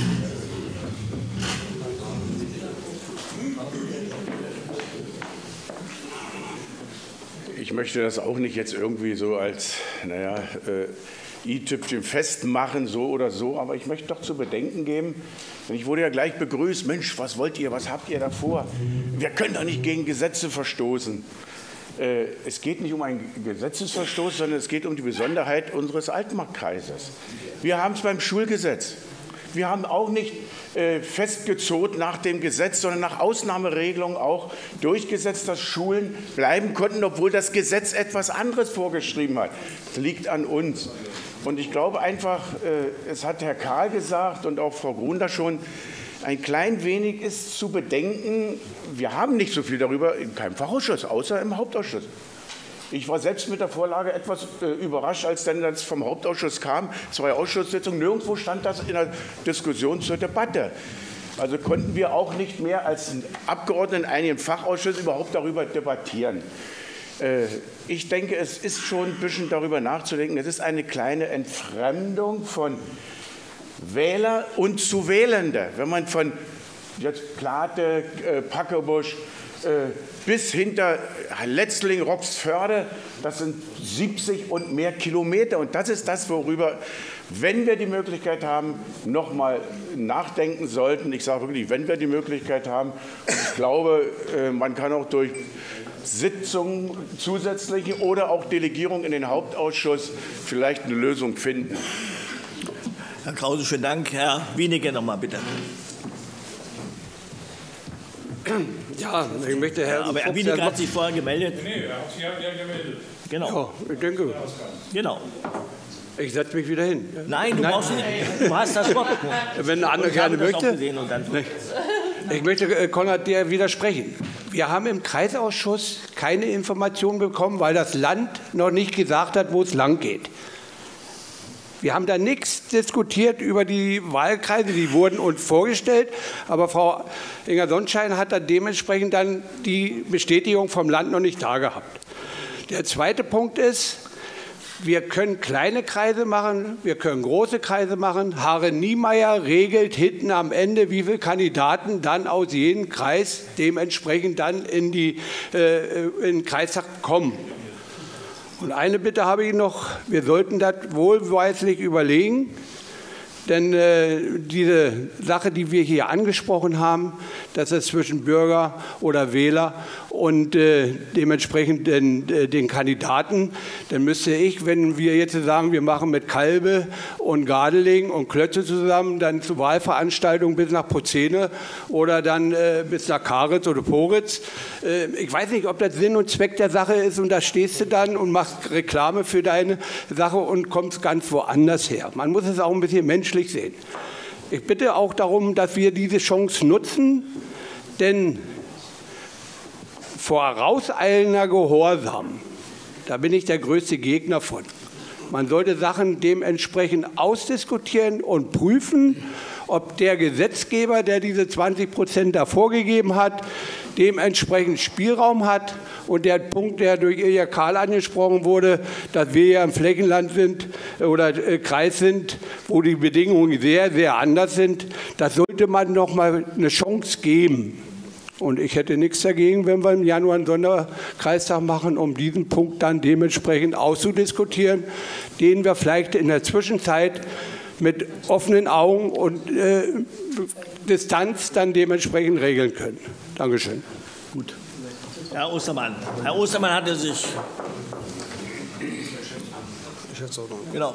Ich möchte das auch nicht jetzt irgendwie so als, i-Tüpfchen festmachen, so oder so, aber ich möchte doch zu bedenken geben, denn ich wurde ja gleich begrüßt, Mensch, was wollt ihr, was habt ihr da vor? Wir können doch nicht gegen Gesetze verstoßen. Es geht nicht um einen Gesetzesverstoß, sondern es geht um die Besonderheit unseres Altmarktkreises. Wir haben es beim Schulgesetz. Wir haben auch nicht festgezurrt nach dem Gesetz, sondern nach Ausnahmeregelungen auch durchgesetzt, dass Schulen bleiben konnten, obwohl das Gesetz etwas anderes vorgeschrieben hat. Das liegt an uns. Und ich glaube einfach, es hat Herr Karl gesagt und auch Frau Gruner schon, Ein klein wenig ist zu bedenken, wir haben nicht so viel darüber in keinem Fachausschuss, außer im Hauptausschuss. Ich war selbst mit der Vorlage etwas überrascht, als dann das vom Hauptausschuss kam, 2 Ausschusssitzungen, nirgendwo stand das in der Diskussion zur Debatte. Also konnten wir auch nicht mehr als Abgeordnete in einigen Fachausschüssen überhaupt darüber debattieren. Ich denke, es ist schon ein bisschen darüber nachzudenken. Es ist eine kleine Entfremdung von Wähler und zu Wählende. Wenn man von jetzt Plate, Packebusch bis hinter Letzling, Roxförde, das sind 70 und mehr Kilometer. Und das ist das, worüber, wenn wir die Möglichkeit haben, noch mal nachdenken sollten. Ich sage wirklich, wenn wir die Möglichkeit haben. Ich glaube, man kann auch durch Sitzungen zusätzliche oder auch Delegierung in den Hauptausschuss vielleicht eine Lösung finden. Herr Krause, schönen Dank. Herr Wienicke noch mal bitte. Ja, ich möchte Herrn aber Herr Wienicke hat sich vorher gemeldet. Nee, er hat sich ja gemeldet. Genau. Ja, ich denke. Genau. Ich setze mich wieder hin. Nein, du brauchst nicht. Du hast das Wort. Wenn ein anderer gerne möchte. Ich möchte Konrad dir widersprechen. Wir haben im Kreisausschuss keine Informationen bekommen, weil das Land noch nicht gesagt hat, wo es lang geht. Wir haben da nichts diskutiert über die Wahlkreise, die wurden uns vorgestellt, aber Frau Inga-Sonnenschein hat dann dementsprechend dann die Bestätigung vom Land noch nicht da gehabt. Der zweite Punkt ist, wir können kleine Kreise machen, wir können große Kreise machen. Haare-Niemeyer regelt hinten am Ende, wie viele Kandidaten dann aus jedem Kreis dementsprechend dann in den Kreistag kommen. Und eine Bitte habe ich noch, wir sollten das wohlweislich überlegen, denn diese Sache, die wir hier angesprochen haben, dass es zwischen Bürger oder Wähler und dementsprechend den Kandidaten, dann müsste ich, wenn wir jetzt sagen, wir machen mit Kalbe und Gardeling und Klötze zusammen, dann zu Wahlveranstaltungen bis nach Pozene oder dann bis nach Karitz oder Poritz. Ich weiß nicht, ob das Sinn und Zweck der Sache ist und da stehst du dann und machst Reklame für deine Sache und kommst ganz woanders her. Man muss es auch ein bisschen menschlich sehen. Ich bitte auch darum, dass wir diese Chance nutzen, denn vorauseilender Gehorsam, da bin ich der größte Gegner von. Man sollte Sachen dementsprechend ausdiskutieren und prüfen, ob der Gesetzgeber, der diese 20% da vorgegeben hat, dementsprechend Spielraum hat. Und der Punkt, der durch Ilja Karl angesprochen wurde, dass wir ja im Flächenland sind oder Kreis sind, wo die Bedingungen sehr, sehr anders sind, das sollte man noch mal eine Chance geben. Und ich hätte nichts dagegen, wenn wir im Januar einen Sonderkreistag machen, um diesen Punkt dann dementsprechend auszudiskutieren, den wir vielleicht in der Zwischenzeit mit offenen Augen und Distanz dann dementsprechend regeln können. Dankeschön. Gut. Herr Ostermann. Herr Ostermann hatte sich. Genau.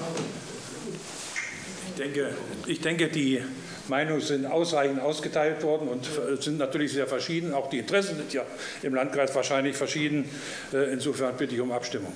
Ich denke, die Meinungen sind ausreichend ausgeteilt worden und sind natürlich sehr verschieden. Auch die Interessen sind ja im Landkreis wahrscheinlich verschieden. Insofern bitte ich um Abstimmung.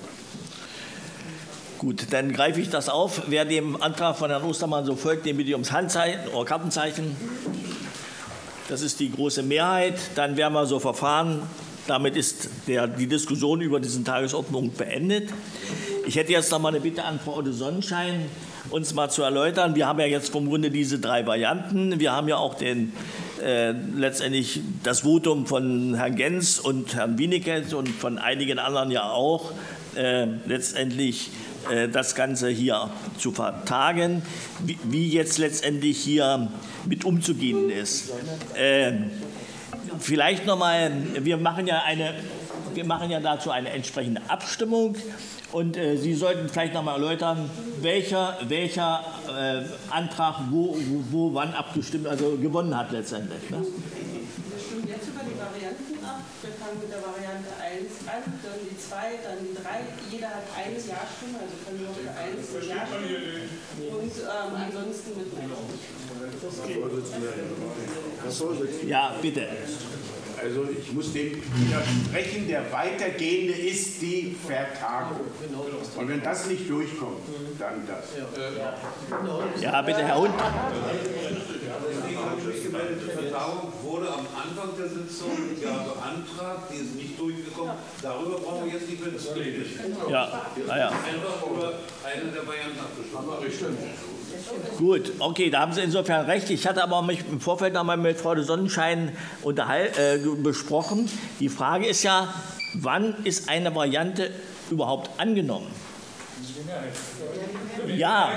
Gut, dann greife ich das auf. Wer dem Antrag von Herrn Ostermann so folgt, den bitte ich ums Handzeichen oder Kappenzeichen. Das ist die große Mehrheit. Dann werden wir so verfahren. Damit ist die Diskussion über diesen Tagesordnung beendet. Ich hätte jetzt noch mal eine Bitte an Frau Sonnenschein, uns mal zu erläutern. Wir haben ja jetzt vom Grunde diese 3 Varianten. Wir haben ja auch letztendlich das Votum von Herrn Gens und Herrn Wienicke und von einigen anderen ja auch letztendlich das Ganze hier zu vertagen, wie jetzt letztendlich hier mit umzugehen ist. Vielleicht noch mal, wir machen ja dazu eine entsprechende Abstimmung und Sie sollten vielleicht noch mal erläutern, welcher Antrag wo wann abgestimmt, also gewonnen hat letztendlich. Ne? Wir stimmen jetzt über die Varianten ab. Wir fangen mit der Variante 1 an, dann die 2, dann die 3. Jeder hat eine Ja-Stimme, also können wir auch für 1 Ja stimmen. Und ansonsten mit Nein. Ja, bitte. Also ich muss dem widersprechen, der weitergehende ist die Vertagung. Und wenn das nicht durchkommt, dann das. Ja, bitte, Herr Hund. Deswegen habe ich mich gemeldet. Die Vertagung wurde am Anfang der Sitzung beantragt, die ist nicht durchgekommen. Darüber brauchen wir jetzt nicht mehr diskutieren. Ja, Einfach über eine der Varianten abgestimmt. Gut, okay, da haben Sie insofern recht. Ich hatte aber mich im Vorfeld noch mal mit Frau de Sonnenschein besprochen. Die Frage ist ja, wann ist eine Variante überhaupt angenommen? Ja.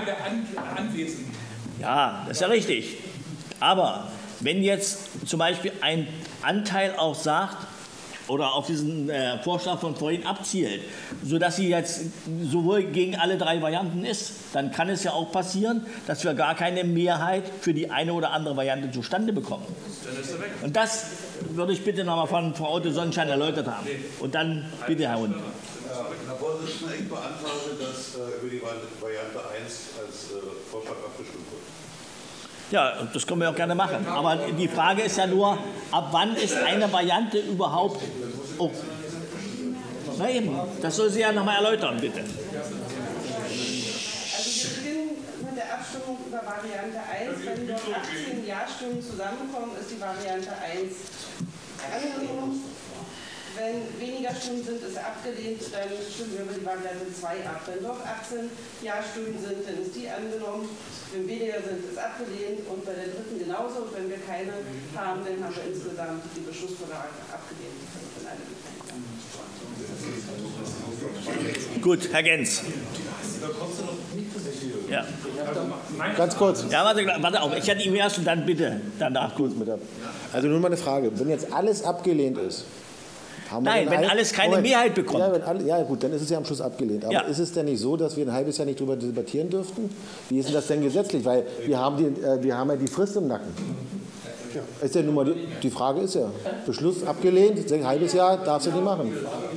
Ja, das ist ja richtig. Aber wenn jetzt zum Beispiel ein Anteil auch sagt, oder auf diesen Vorschlag von vorhin abzielt, sodass sie jetzt sowohl gegen alle drei Varianten ist, dann kann es ja auch passieren, dass wir gar keine Mehrheit für die eine oder andere Variante zustande bekommen. Und das würde ich bitte noch mal von Frau de Sonnenschein erläutert haben. Und dann bitte, Herr Hund. Herr Vorsitzender, ich beantrage, dass über die Variante 1 als Vorschlag abgestimmt wird. Ja, das können wir auch gerne machen. Aber die Frage ist ja nur, ab wann ist eine Variante überhaupt... Oh. Na eben, das soll sie ja noch mal erläutern, bitte. Also wir beginnen mit der Abstimmung über Variante 1. Wenn dort 18 Ja-Stimmen zusammenkommen, ist die Variante 1 angenommen. Wenn weniger Stimmen sind, ist abgelehnt, dann stimmen wir über die Variante 2 ab. Wenn dort 18 Ja-Stimmen sind, dann ist die angenommen. Wenn weniger sind, ist abgelehnt. Und bei der dritten genauso. Und wenn wir keine haben, dann haben wir insgesamt die Beschlussvorlage abgelehnt. Gut, Herr Gens. Ja. Ganz kurz. Ja, warte auf. Ich hatte ihm erst und dann bitte danach. Gut, mit ab. Also nur mal eine Frage. Wenn jetzt alles abgelehnt ist, nein, wenn alles keine Mehrheit bekommt. Ja, gut, dann ist es ja am Schluss abgelehnt. Aber ist es denn nicht so, dass wir ein halbes Jahr nicht darüber debattieren dürften? Wie ist denn das denn gesetzlich? Weil wir haben ja die Frist im Nacken. Ist ja nun mal die Frage ist ja, Beschluss abgelehnt, ein halbes Jahr darfst du nicht machen.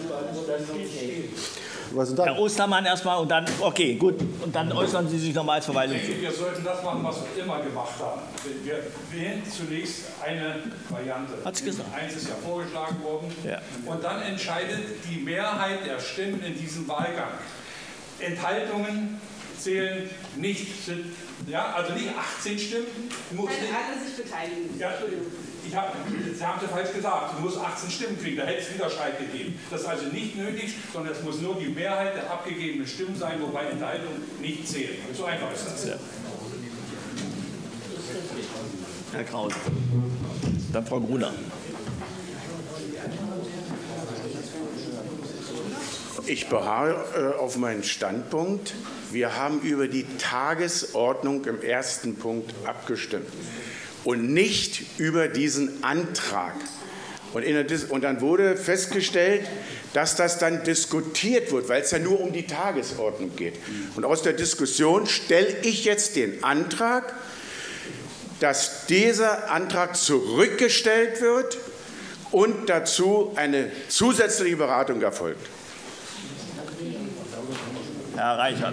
Herr Ostermann erstmal und dann, okay, gut, und dann äußern Sie sich nochmal als Verwaltung zu. Wir sollten das machen, was wir immer gemacht haben. Wir wählen zunächst eine Variante. Hat's gesagt. Eins ist ja vorgeschlagen worden. Ja. Und dann entscheidet die Mehrheit der Stimmen in diesem Wahlgang. Enthaltungen zählen nicht. Ja, also nicht 18 Stimmen. Wenn alle sich beteiligen. Ja, Sie haben es falsch gesagt, du musst 18 Stimmen kriegen, da hätte es wieder Streit gegeben. Das ist also nicht nötig, sondern es muss nur die Mehrheit der abgegebenen Stimmen sein, wobei Enthaltungen nicht zählen. So einfach ist das. Ja. Herr Kraus. Dann Frau Gruner. Ich beharre auf meinen Standpunkt. Wir haben über die Tagesordnung im ersten Punkt abgestimmt und nicht über diesen Antrag. Und dann wurde festgestellt, dass das dann diskutiert wird, weil es ja nur um die Tagesordnung geht. Und aus der Diskussion stelle ich jetzt den Antrag, dass dieser Antrag zurückgestellt wird und dazu eine zusätzliche Beratung erfolgt. Herr Reichert.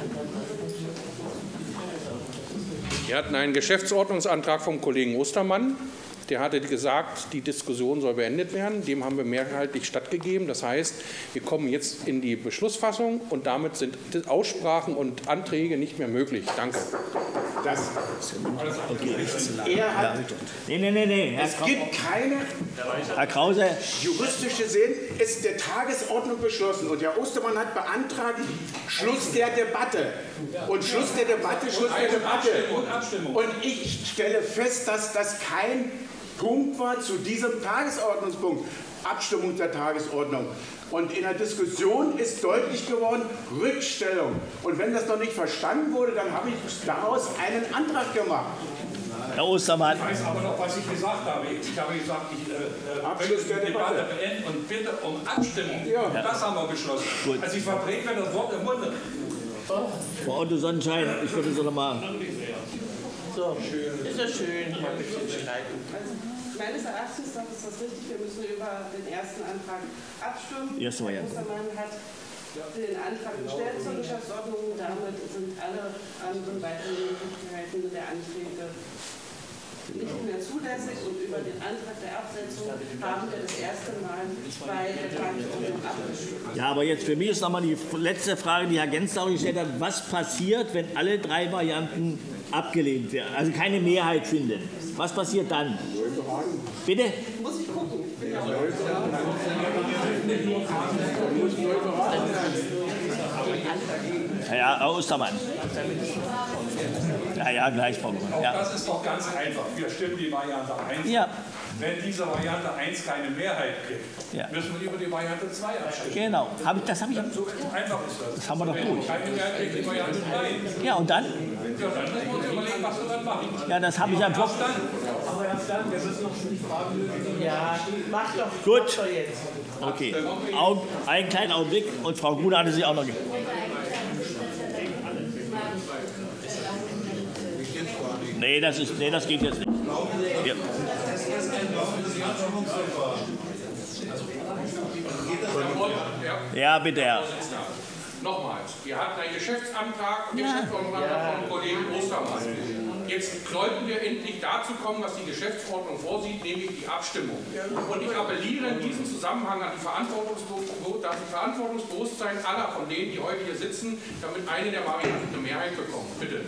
Wir hatten einen Geschäftsordnungsantrag vom Kollegen Ostermann. Der hatte gesagt, die Diskussion soll beendet werden. Dem haben wir mehrheitlich stattgegeben. Das heißt, wir kommen jetzt in die Beschlussfassung und damit sind Aussprachen und Anträge nicht mehr möglich. Danke. Nee. Es gibt keine Herr Krause. Juristische Sinn, ist der Tagesordnung beschlossen. Und Herr Ostermann hat beantragt, Schluss der Debatte. Und Schluss der Debatte, Schluss der Debatte. Und ich stelle fest, dass das kein Punkt war zu diesem Tagesordnungspunkt. Abstimmung der Tagesordnung. Und in der Diskussion ist deutlich geworden, Rückstellung. Und wenn das noch nicht verstanden wurde, dann habe ich daraus einen Antrag gemacht. Herr Ostermann. Ich weiß aber noch, was ich gesagt habe. Ich habe gesagt, ich möchte die Debatte beenden und bitte um Abstimmung. Ja. Das haben wir beschlossen. Gut. Also ich vertrete mir das Wort im Munde. Frau Otto Sonnenschein, ich würde so nochmal... So, ist das schön, mal ein bisschen streiten. Meines Erachtens ist das richtig. Wir müssen über den ersten Antrag abstimmen. Erste Variante. Ostermann hat den Antrag gestellt zur Geschäftsordnung. Damit sind alle anderen weiteren Möglichkeiten der Anträge nicht mehr zulässig und über den Antrag der Absetzung haben wir das erste Mal bei der Tagesordnung abgestimmt. Ja, aber jetzt für mich ist nochmal die letzte Frage, die Herr Gensler gestellt hat. Was passiert, wenn alle 3 Varianten abgelehnt werden, also keine Mehrheit finden? Was passiert dann? Bitte? Muss ich gucken. Herr Ostermann. Ja, gleich, Frau Gruber. Ja. Das ist doch ganz einfach. Wir stimmen die Variante 1. Ja. Wenn diese Variante 1 keine Mehrheit kriegt, Ja. müssen wir über die Variante 2 abstimmen. Genau. Das habe ich. So einfach ist das. Das haben wir doch Wenn durch. keine Mehrheit kriegt, die Variante 3. Ja, und dann? Ja, dann müssen wir uns überlegen, was wir dann machen. Ja, das habe ich am Kopf. Aber erst dann, wir müssen noch die Fragen. Ja, mach doch. Gut. Mach doch jetzt. Okay. Einen kleinen Augenblick. Und Frau Gruner hatte sich auch noch. Nee, das geht jetzt nicht. Ja. Ja, bitte, Herr. Nochmals, wir hatten einen Geschäftsantrag und Geschäftsordnungsantrag vom Kollegen Ostermann. Jetzt sollten wir endlich dazu kommen, was die Geschäftsordnung vorsieht, nämlich die Abstimmung. Und ich appelliere in diesem Zusammenhang an das Verantwortungsbewusstsein aller von denen, die heute hier sitzen, damit eine der Varianten eine Mehrheit bekommt. Bitte.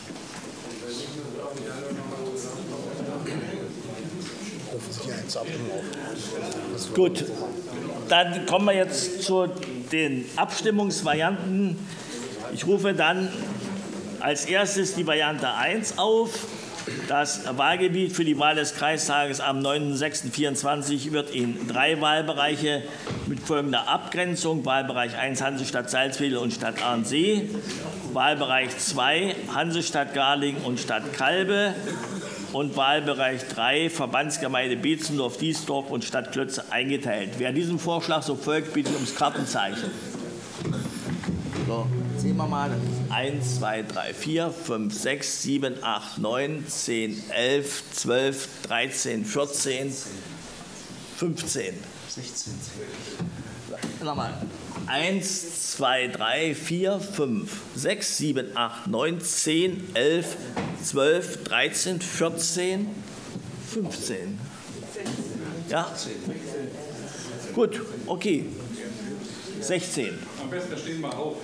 Gut, dann kommen wir jetzt zu den Abstimmungsvarianten. Ich rufe dann als erstes die Variante 1 auf. Das Wahlgebiet für die Wahl des Kreistages am 9.06.24 wird in 3 Wahlbereiche mit folgender Abgrenzung: Wahlbereich 1 Hansestadt Salzwedel und Stadt Ahrensee, Wahlbereich 2 Hansestadt Garlingen und Stadt Kalbe und Wahlbereich 3 Verbandsgemeinde Beetzendorf-Diesdorf und Stadt Klötze eingeteilt. Wer diesem Vorschlag so folgt, bitte ich ums Kartenzeichen. So, sehen wir mal. 1, 2, 3, 4, 5, 6, 7, 8, 9, 10, 11, 12, 13, 14, 15. 16. Nochmal. 1, 2, 3, 4, 5, 6, 7, 8, 9, 10, 11, 12, 13, 14, 15. Ja? Gut, okay. 16. Am besten, da stehen wir auf.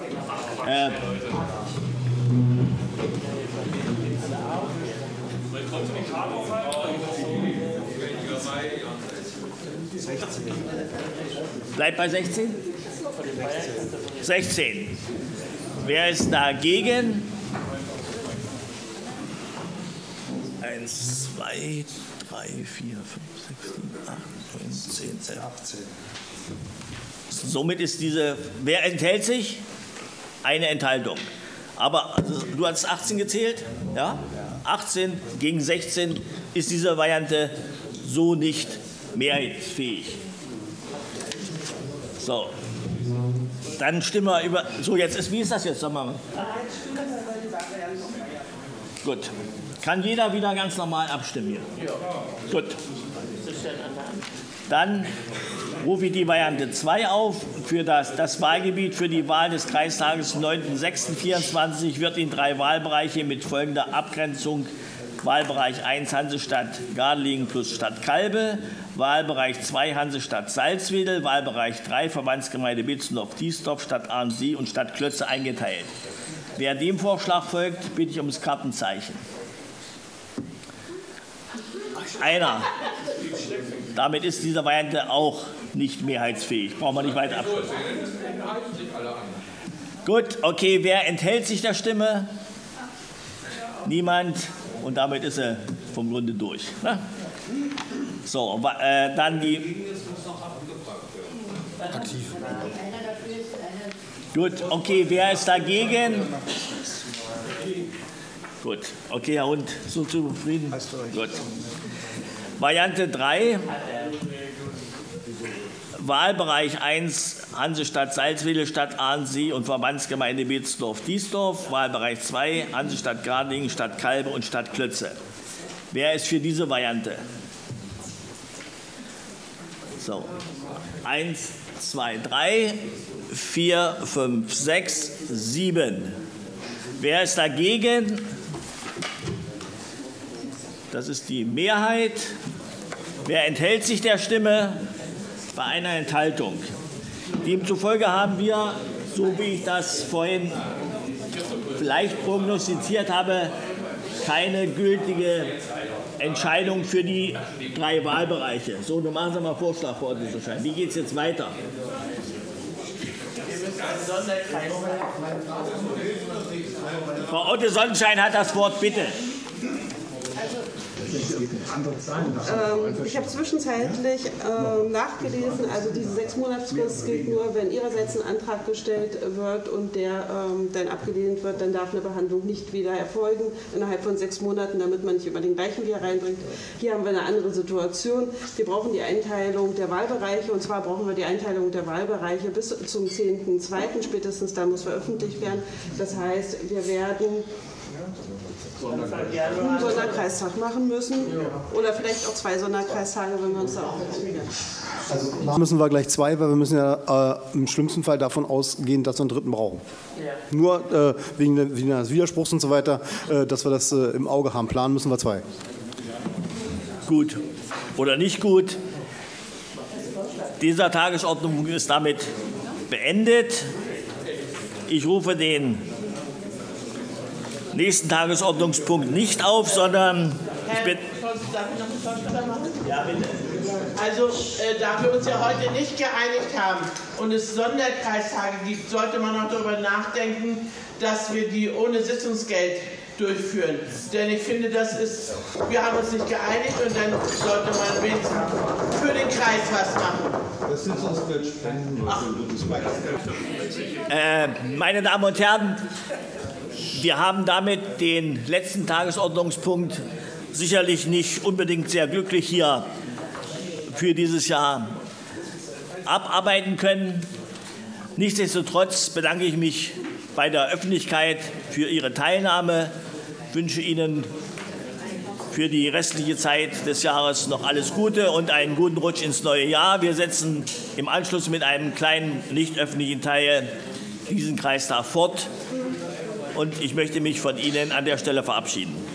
Bleibt bei 16? 16. Wer ist dagegen? 1, 2, 3, 4, 5, 6, 7, 8, 9, 10, 11, 18. Somit ist diese, wer enthält sich? Eine Enthaltung. Aber also, du hast 18 gezählt? Ja? 18 gegen 16 ist diese Variante so nicht mehrheitsfähig. So, dann stimmen wir über. So, jetzt ist, wie ist das jetzt? Sag mal. Gut. Kann jeder wieder ganz normal abstimmen hier? Ja. Gut. Dann rufe ich die Variante 2 auf. Für das Wahlgebiet für die Wahl des Kreistages 9.06.24 wird in 3 Wahlbereiche mit folgender Abgrenzung: Wahlbereich 1 Hansestadt Garlingen plus Stadt Kalbe, Wahlbereich 2 Hansestadt Salzwedel, Wahlbereich 3 Verbandsgemeinde Beetzendorf-Diesdorf, Stadt Ahrensee und Stadt Klötze eingeteilt. Wer dem Vorschlag folgt, bitte ich ums Kartenzeichen. Einer. Damit ist diese Variante auch nicht mehrheitsfähig. Brauchen wir nicht weiter abstimmen. Gut, okay. Wer enthält sich der Stimme? Niemand. Und damit ist er vom Grunde durch. Ne? So, dann die. Aktiv. Gut, okay. Wer ist dagegen? Gut, okay, Herr Hund, so zufrieden? Gut. Variante 3, Wahlbereich 1, Hansestadt Salzwedel, Stadt Ahrensee und Verbandsgemeinde Beetzendorf-Diesdorf, Wahlbereich 2, Hansestadt Garlingen, Stadt Kalbe und Stadt Klötze. Wer ist für diese Variante? So, 1, 2, 3, 4, 5, 6, 7. Wer ist dagegen? Das ist die Mehrheit. Wer enthält sich der Stimme? Bei einer Enthaltung. Demzufolge haben wir, so wie ich das vorhin vielleicht prognostiziert habe, keine gültige Entscheidung für die 3 Wahlbereiche. So, nun machen Sie mal Vorschlag, Frau Otte Sonnenschein. Wie geht es jetzt weiter? Frau Otte Sonnenschein hat das Wort, bitte. Ich habe zwischenzeitlich nachgelesen, also diese 6-Monatsfrist gilt nur, wenn Ihrerseits ein Antrag gestellt wird und der dann abgelehnt wird, dann darf eine Behandlung nicht wieder erfolgen innerhalb von 6 Monaten, damit man nicht über den gleichen wieder reinbringt. Hier haben wir eine andere Situation. Wir brauchen die Einteilung der Wahlbereiche, und zwar brauchen wir die Einteilung der Wahlbereiche bis zum 10.2. spätestens, da muss veröffentlicht werden. Das heißt, wir werden einen Sonderkreistag machen müssen oder vielleicht auch 2 Sonderkreistage, wenn wir uns da auch einigen. Also müssen wir gleich 2, weil wir müssen ja im schlimmsten Fall davon ausgehen, dass wir einen 3. brauchen. Ja. Nur wegen des Widerspruchs und so weiter, dass wir das im Auge haben. Planen müssen wir 2. Gut oder nicht gut. Dieser Tagesordnung ist damit beendet. Ich rufe den nächsten Tagesordnungspunkt nicht auf, sondern ich bin. Ja, bitte. Also, da wir uns ja heute nicht geeinigt haben und es Sonderkreistage gibt, sollte man auch darüber nachdenken, dass wir die ohne Sitzungsgeld durchführen. Denn ich finde, wir haben uns nicht geeinigt und dann sollte man wenigstens für den Kreis was machen. Das Sitzungsgeld spenden. Meine Damen und Herren, wir haben damit den letzten Tagesordnungspunkt sicherlich nicht unbedingt sehr glücklich hier für dieses Jahr abarbeiten können. Nichtsdestotrotz bedanke ich mich bei der Öffentlichkeit für Ihre Teilnahme, wünsche Ihnen für die restliche Zeit des Jahres noch alles Gute und einen guten Rutsch ins neue Jahr. Wir setzen im Anschluss mit einem kleinen nicht öffentlichen Teil diesen Kreistag fort. Und ich möchte mich von Ihnen an der Stelle verabschieden.